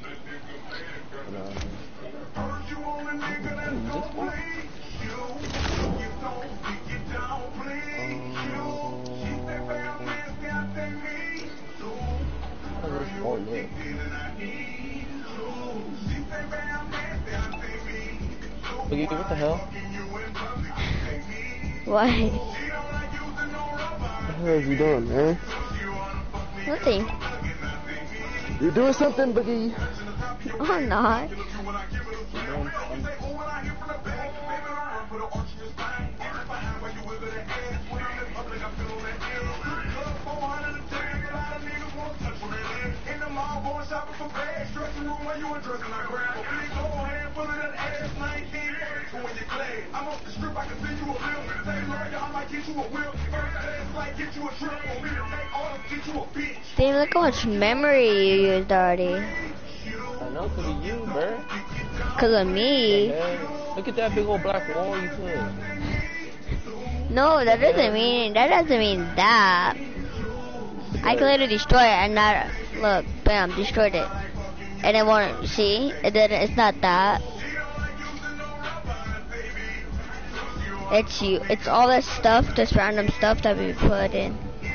Biggie, what the hell? What? What the hell is you doing, man? Nothing. You're doing something, Biggie. I'm not. Damn, look how much memory you used already. I know, cause of you, bro. Cause of me? Look at that big old black wall you put. No, that doesn't mean that. I can literally destroy it and not, look, bam, destroyed it. And it won't, see? It's not that. It's you. It's all this stuff, this random stuff that we put in.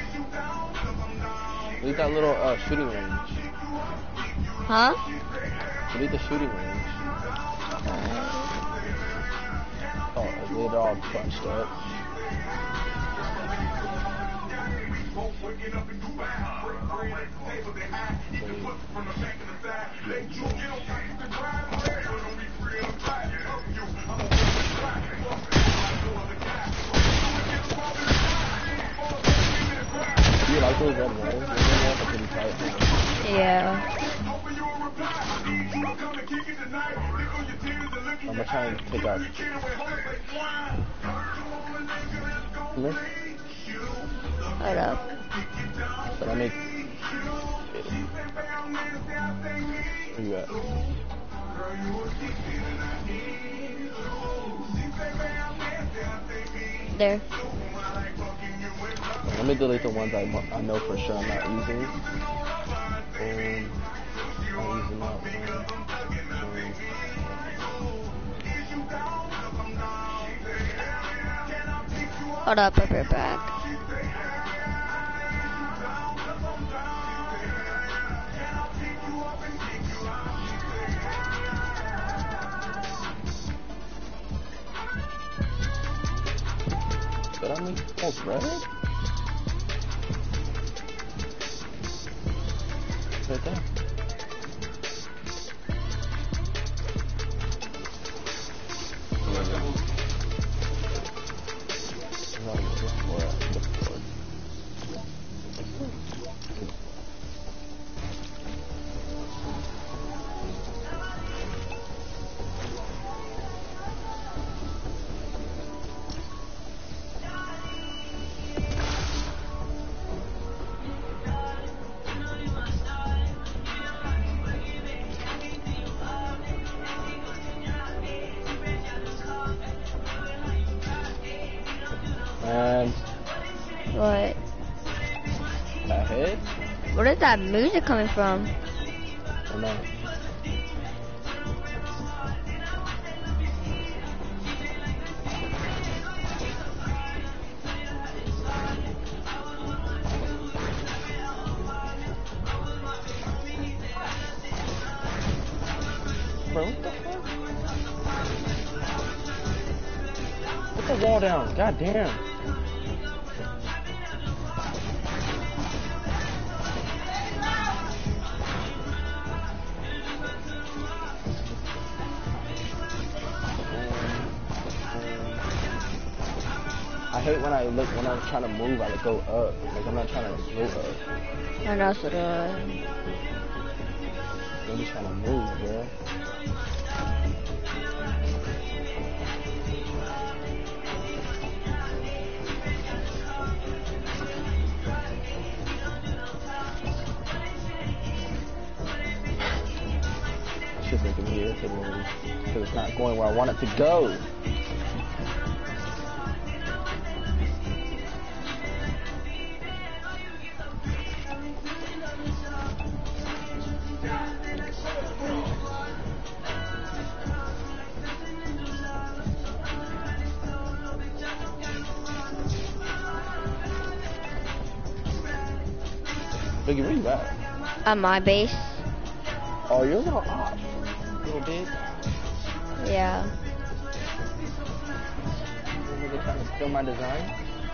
Delete that little shooting range. Huh? Delete the shooting range. Oh, they're all bunched up. You like those red walls? Those walls are pretty tight. Yeah. I'm gonna try and take out. Hold up. But I make. Where you at? There. Let me delete the ones I know for sure I'm not using. I'm using that Hold up, I'll be right back. Did I make almost red? Right there. And What? that hit? Where is that music coming from? Or no? Bro, what the fuck? Put the wall down. God damn. I hate when when I'm trying to move, I go up. Like I'm not trying to go up. I know, so do I. I'm just trying to move, bro. Shit's making me irritated because it's not going where I want it to go. Biggie, where you at? At my base. Oh, you're a little off. Little bit. Yeah. Are they trying to steal my design?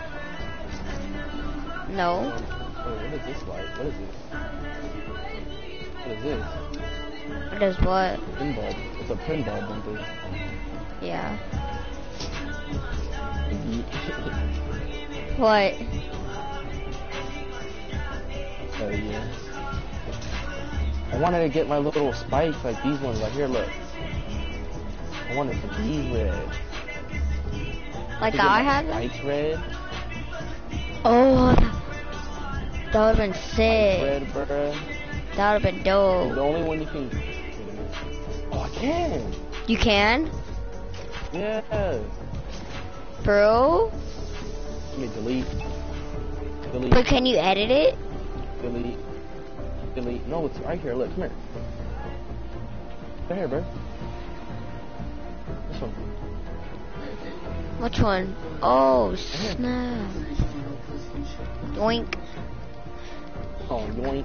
No. Wait, what is this like? What is this? What is this? What is what? Pinball. It's a pinball bumper. Yeah. What? Oh yeah. I wanted to get my little spikes like these ones right here, look. I wanted to be red. Like I had them? Spikes red. Oh, that would have been sick. Red, bruh. That would have been dope. The only one you can... Oh, I can! You can? Yeah. Bro? Let me delete. Delete. But can you edit it? Delete. Delete. No, it's right here. Look, come here. Right here, bro. This one. Which one? Oh, snap. Yoink. Oh, yoink.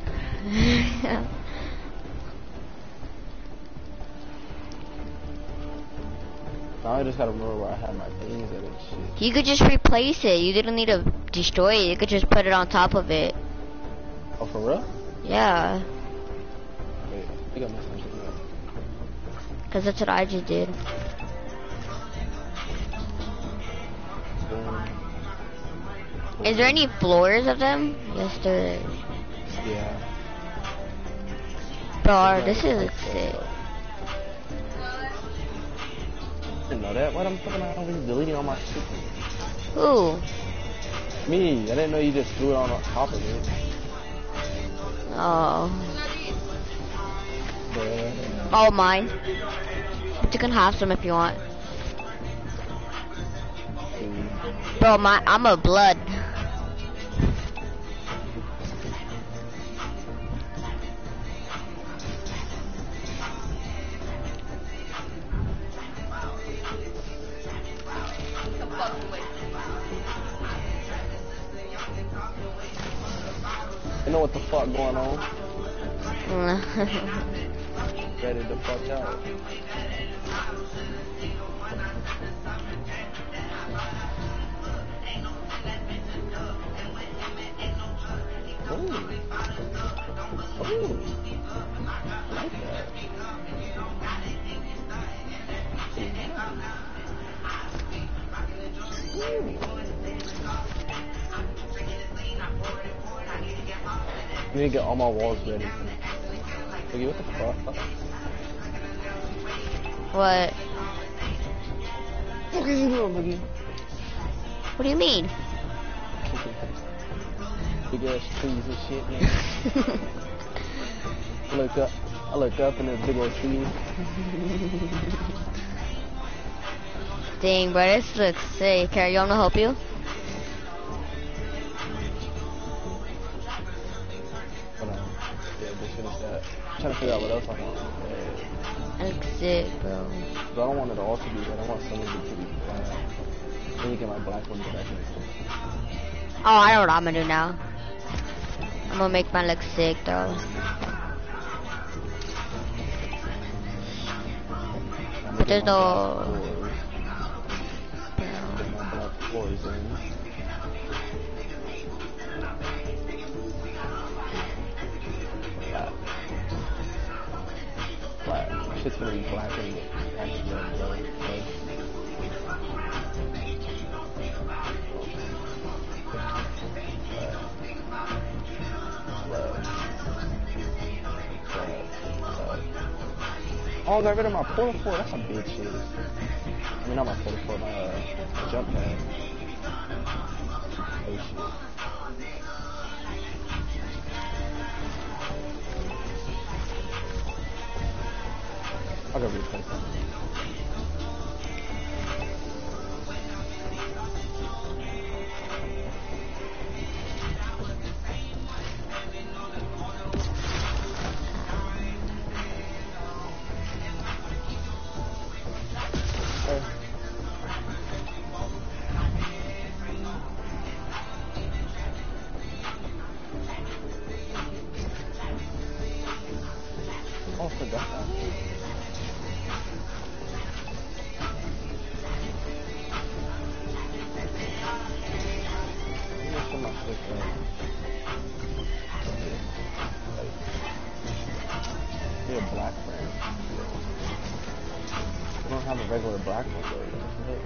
Now I just gotta remember where I had my things at and shit. You could just replace it. You didn't need to destroy it. You could just put it on top of it. Oh, for real? Yeah. Wait, I think I messed something up. Because that's what I just did. Is there any floors of them? Yes, there is. Yeah. Bro, this is sick. I didn't know that. Why am I fucking always deleting all my shit? Who? Me. I didn't know you just threw it on top of it. Oh. Yeah. Oh, mine. But you can have some if you want. Bro, I'm a blood. You know what the fuck going on? Ready to fuck out. I like that. I need to get all my walls ready. Boogie, what the fuck? What? What are you doing, Boogie? What do you mean? Big ass trees and shit, man. I look up and there's big old trees. Dang, bro, this looks sick. Here, you want me to help you? Hold on. Yeah, just finish that. I'm trying to figure out what else I want. That looks sick, bro. But I don't want it all to be red. I want some of it to be black. Let me get my black one back in. Oh, I know what I'm gonna do now. I'm gonna make mine look sick, though. But there's no... Black. Shit's gonna be black and actually red. Oh, I got rid of my porta fort. That's some big shit. I mean, not my porta fort, my jump pad. Oh shit. I gotta replace that. Oh, I forgot that. You're a black friend. We don't have a regular black one though.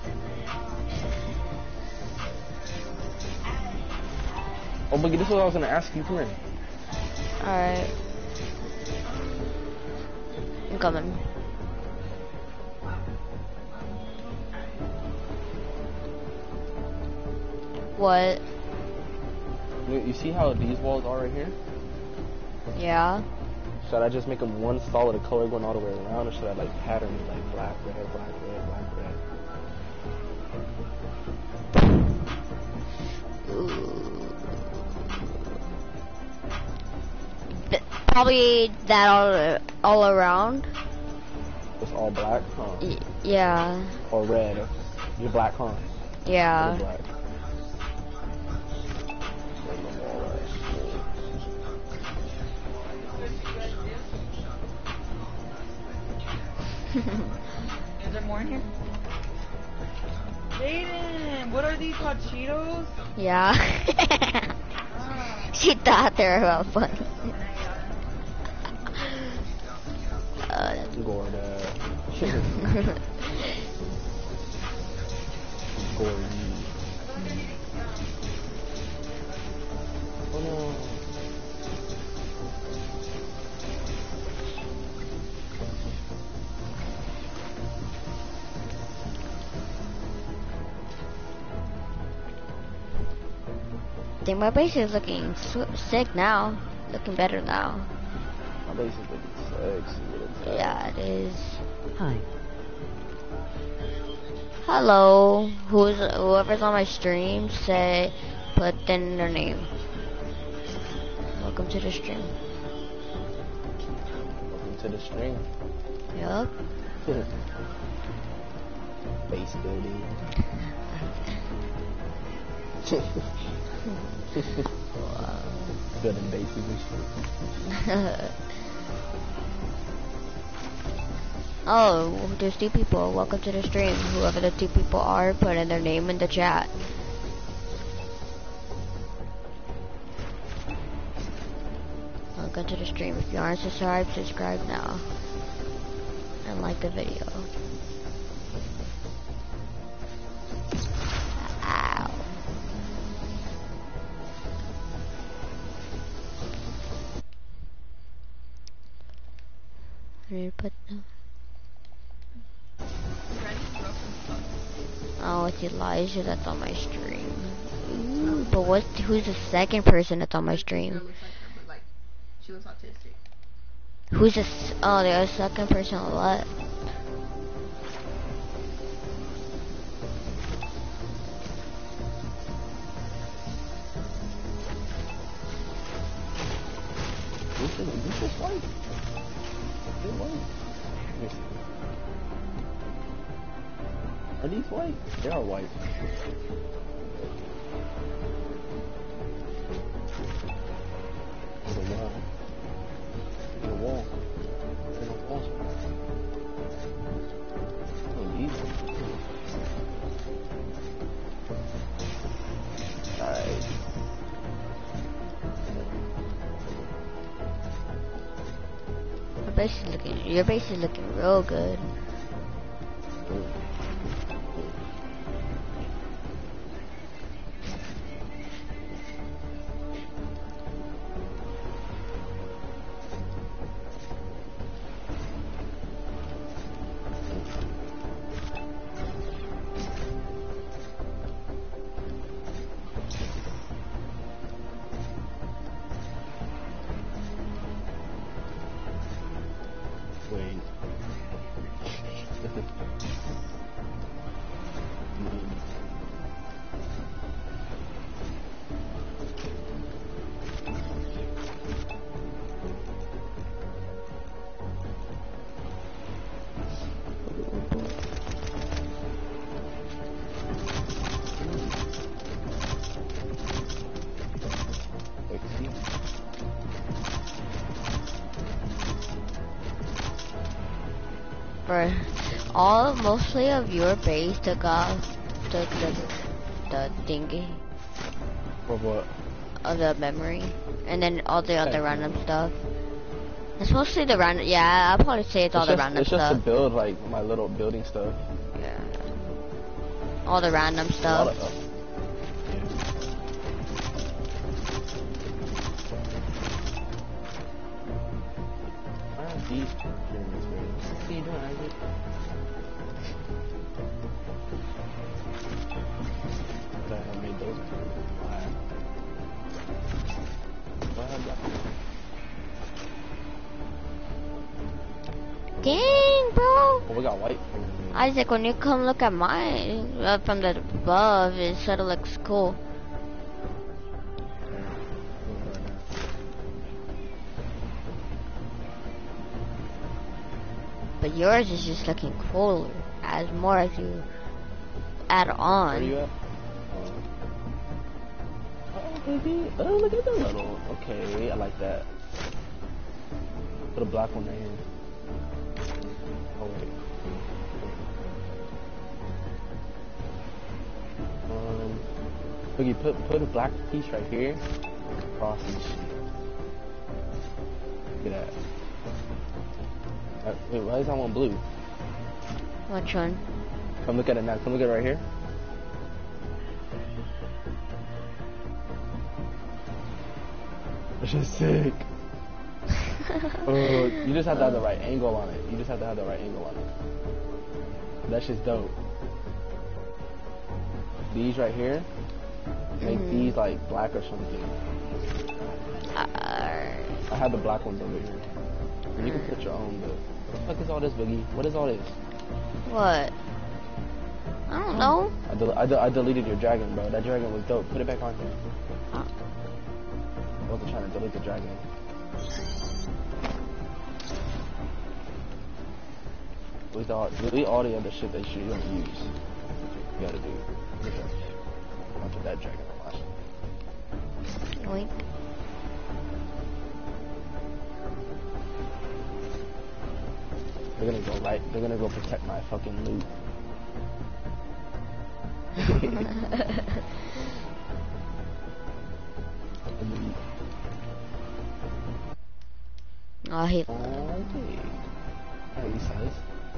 Oh, Boogie, this is what I was gonna ask you. Come here. Alright. I'm coming. What? You see how these walls are right here? Yeah. Should I just make them one solid color going all the way around, or should I like pattern it like black, red, black, red, black, red? Probably that all around. It's all black, huh? Yeah. Or red. You're black, huh? Yeah. Black. Is there more in here? Jaden, what are these hot Cheetos? Yeah. She thought they were well fun. Gorda. Gordy. Oh no. Dang, my base is looking sick now. Looking better now. My base is looking sexy. Yeah, it is. Hi. Hello. Whoever's on my stream, put in their name. Welcome to the stream. Welcome to the stream. Yup. Base building. Building bases and shit. Oh, there's 2 people. Welcome to the stream. Whoever the 2 people are, put in their name in the chat. welcome to the stream. If you aren't subscribed, subscribe now. And like the video. Ow. I need to put them. Oh, it's Elijah that's on my stream. Ooh, but who's the second person that's on my stream? She looks autistic. Who's the oh, the other second person on what? This is white. They're white. Are these white? They are white. The wall. The wall. The wall. Oh, easy. Alright. Your base is looking real good. For mostly of your base took off the thingy. For what? Of the memory, and then all the other random stuff. It's mostly the random. Yeah, I'll probably say it's all the random stuff. It's just to build like my little building stuff. Yeah. All the random stuff. These pyramids, what are you doing, Isaac? But I have made those. Dang, bro! Oh, we got white pyramids. Isaac, when you come look at mine from the above, it sort of looks cool. But yours is just looking cooler as more as you add on. Where you at? Oh, baby. Oh, look at the little. Okay, I like that. Put a black one right here. Oh, wait. Boogie, put a black piece right here. Across and shit. Look at that. Wait, why is that one blue? Which one? Come look at it now. Come look at it right here. That's just sick. You just have to have the right angle on it. You just have to have the right angle on it. That's just dope. These right here, make these like black or something. I have the black ones over here. And you can put your own, but what the fuck is all this, Boogie? What is all this? What? I don't know. I deleted your dragon, bro. That dragon was dope. Put it back on here. Huh? I wasn't trying to delete the dragon. Delete all the other shit that you don't use. You gotta do. I'll put that dragon on last. Wait. They're gonna go right. They're gonna go protect my fucking loot. Oh, he. Okay. Hey, size.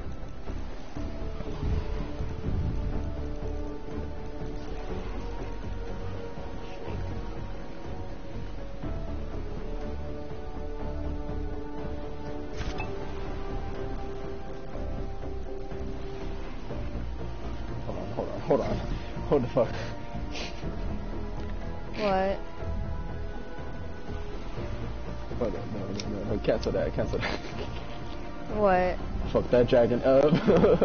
Hold on. Hold the fuck. What? Hold on, no, cancel that. What? Fuck that dragon up.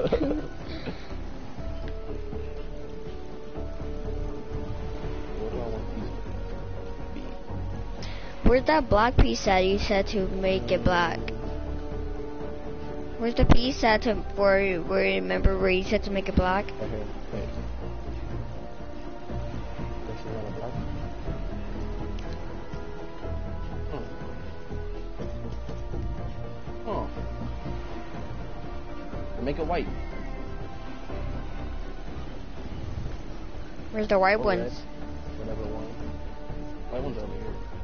Where's that black piece at you said to make it black? Where's the piece at to where remember where you said to make it black? Right here, wait. This is not a black. Oh. Make it white. Where's the white Or ones? red. Whatever one. White one's over here.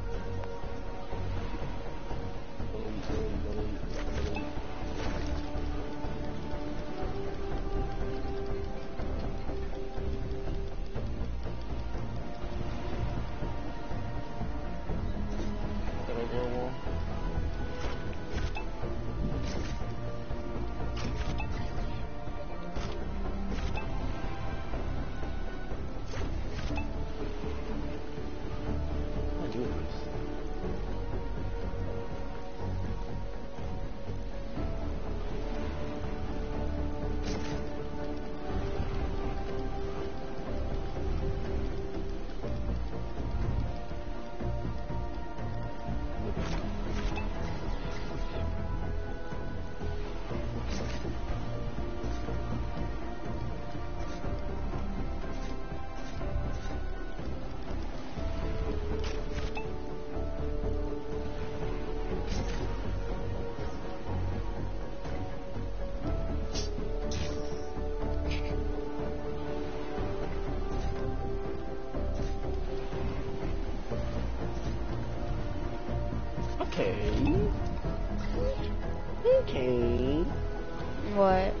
Okay. What?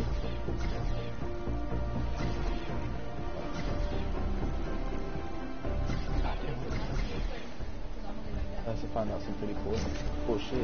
Let's find out some pretty cool shit.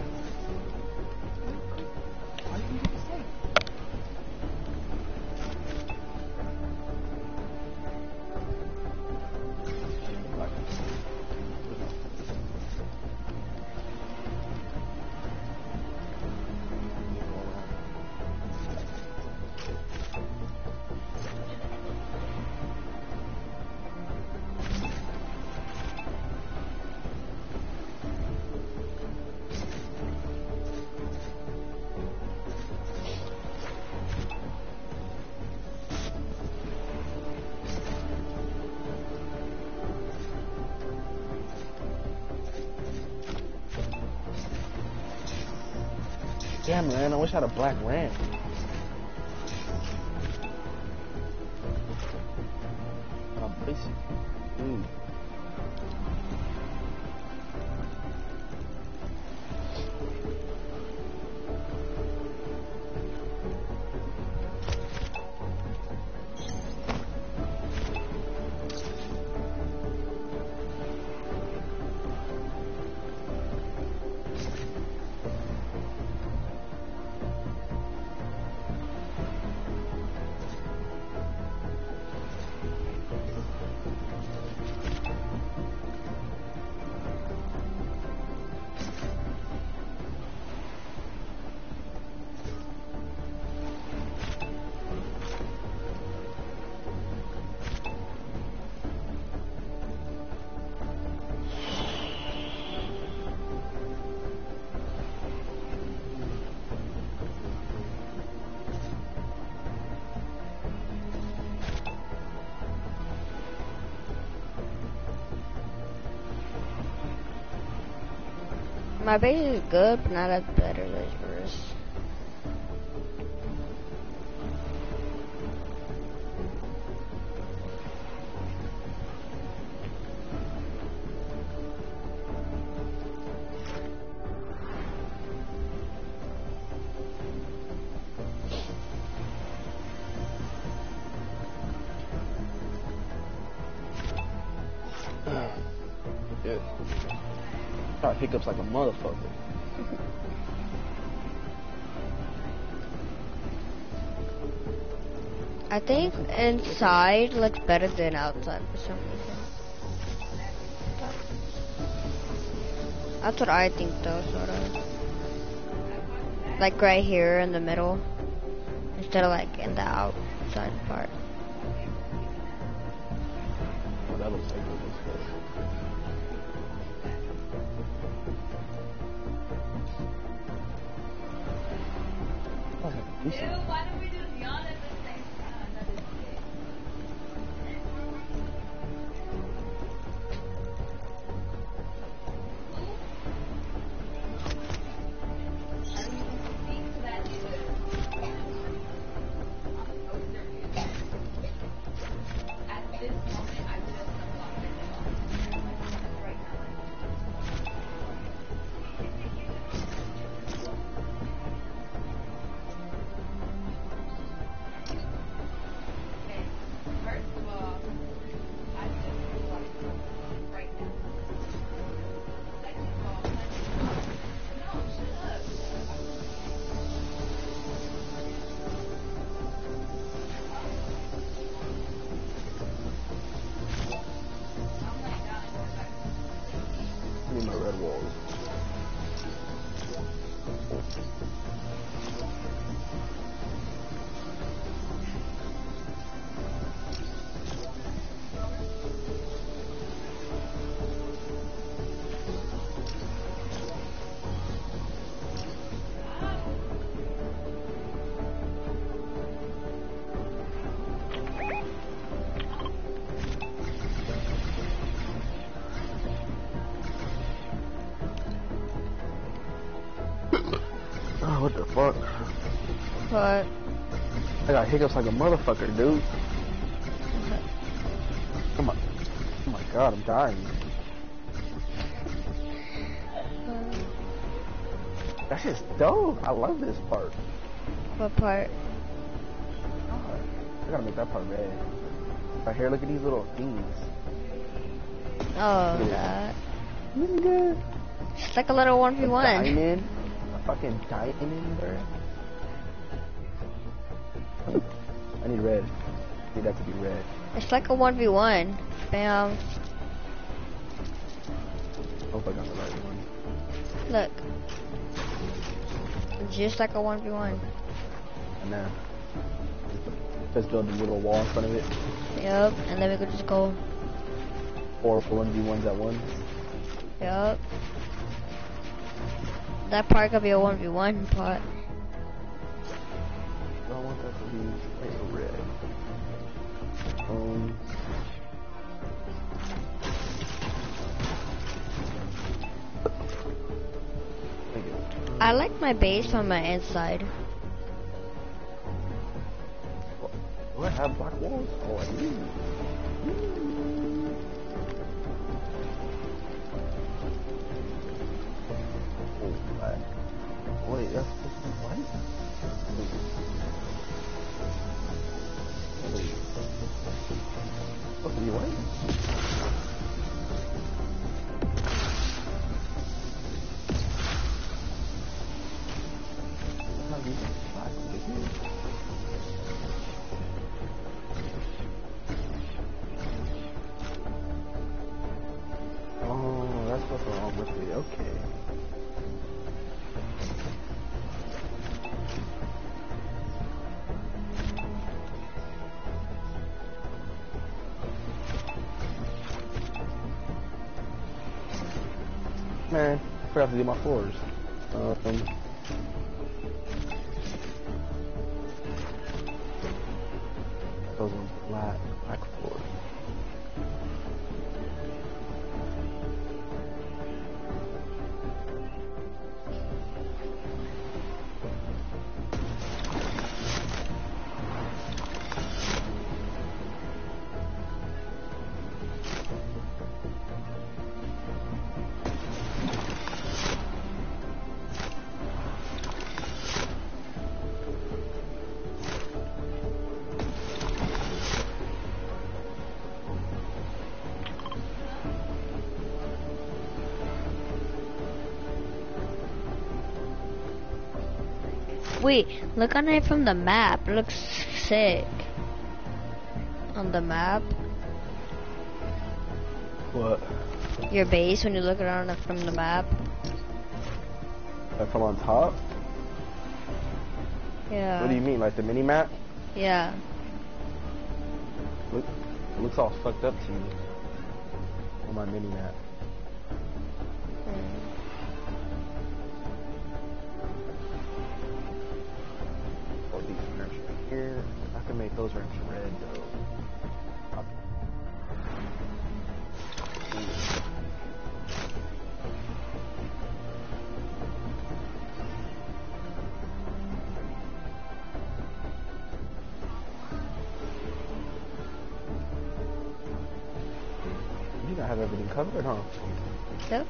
Damn, man, I wish I had a black ramp. Basic. Ooh. My base is good, but not as better as yours. got hiccups like a motherfucker. I think inside looks better than outside for some reason. That's what I think though, sort of. Like right here in the middle, instead of like in the outside part. Oh, that looks like it looks good. Oh, decent. Why don't we just yawn at the same time? That is sick. I don't even speak to that dude. At this moment, I just unlocked it right now. Okay, first of all, I just unlocked it right now. Second of all, no, shut up. I need my red walls. Oh, what the fuck? But I got hiccups like a motherfucker, dude. Come on. Oh my god, I'm dying. That's just dope. I love this part. what part? God, I gotta make that part red. Right here, look at these little things. Oh, that. Nigga. It's like a little 1v1. Diamond. A fucking diamond, bro. I need red. I need that to be red. It's like a 1v1. Bam. Hope I got the right one. Look. Just like a 1v1. And now, let's build a little wall in front of it. Yep. And then we could just go. 4 1v1s at once. Yep. That part could be a 1v1 part. I don't want that to be like red. I like my base on my inside. Do I have black walls? Oh, I do. Oh, black. Wait, that's supposed to be white? Wait. Supposed to be white? Not these black figures. Oh, that's what's wrong with me. Okay. Man, I forgot to do my floors. Those ones black floors. Wait, look on it from the map. It looks sick. On the map. What? Your base when you look around it from the map. Like from on top? Yeah. What do you mean, like the mini map? Yeah. Look, it looks all fucked up to me on my mini map. Oh, these ramps right here. I can make those ramps red though. You gotta have everything covered, huh? Yep.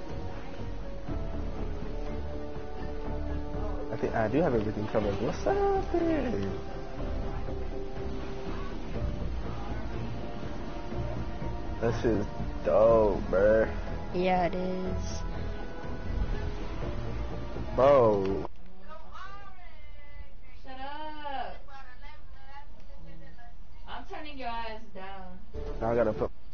I think I do have everything covered. What's up there? This is dope, bruh. Yeah, it is. Bro. Shut up. I'm turning your ass down. Now I gotta put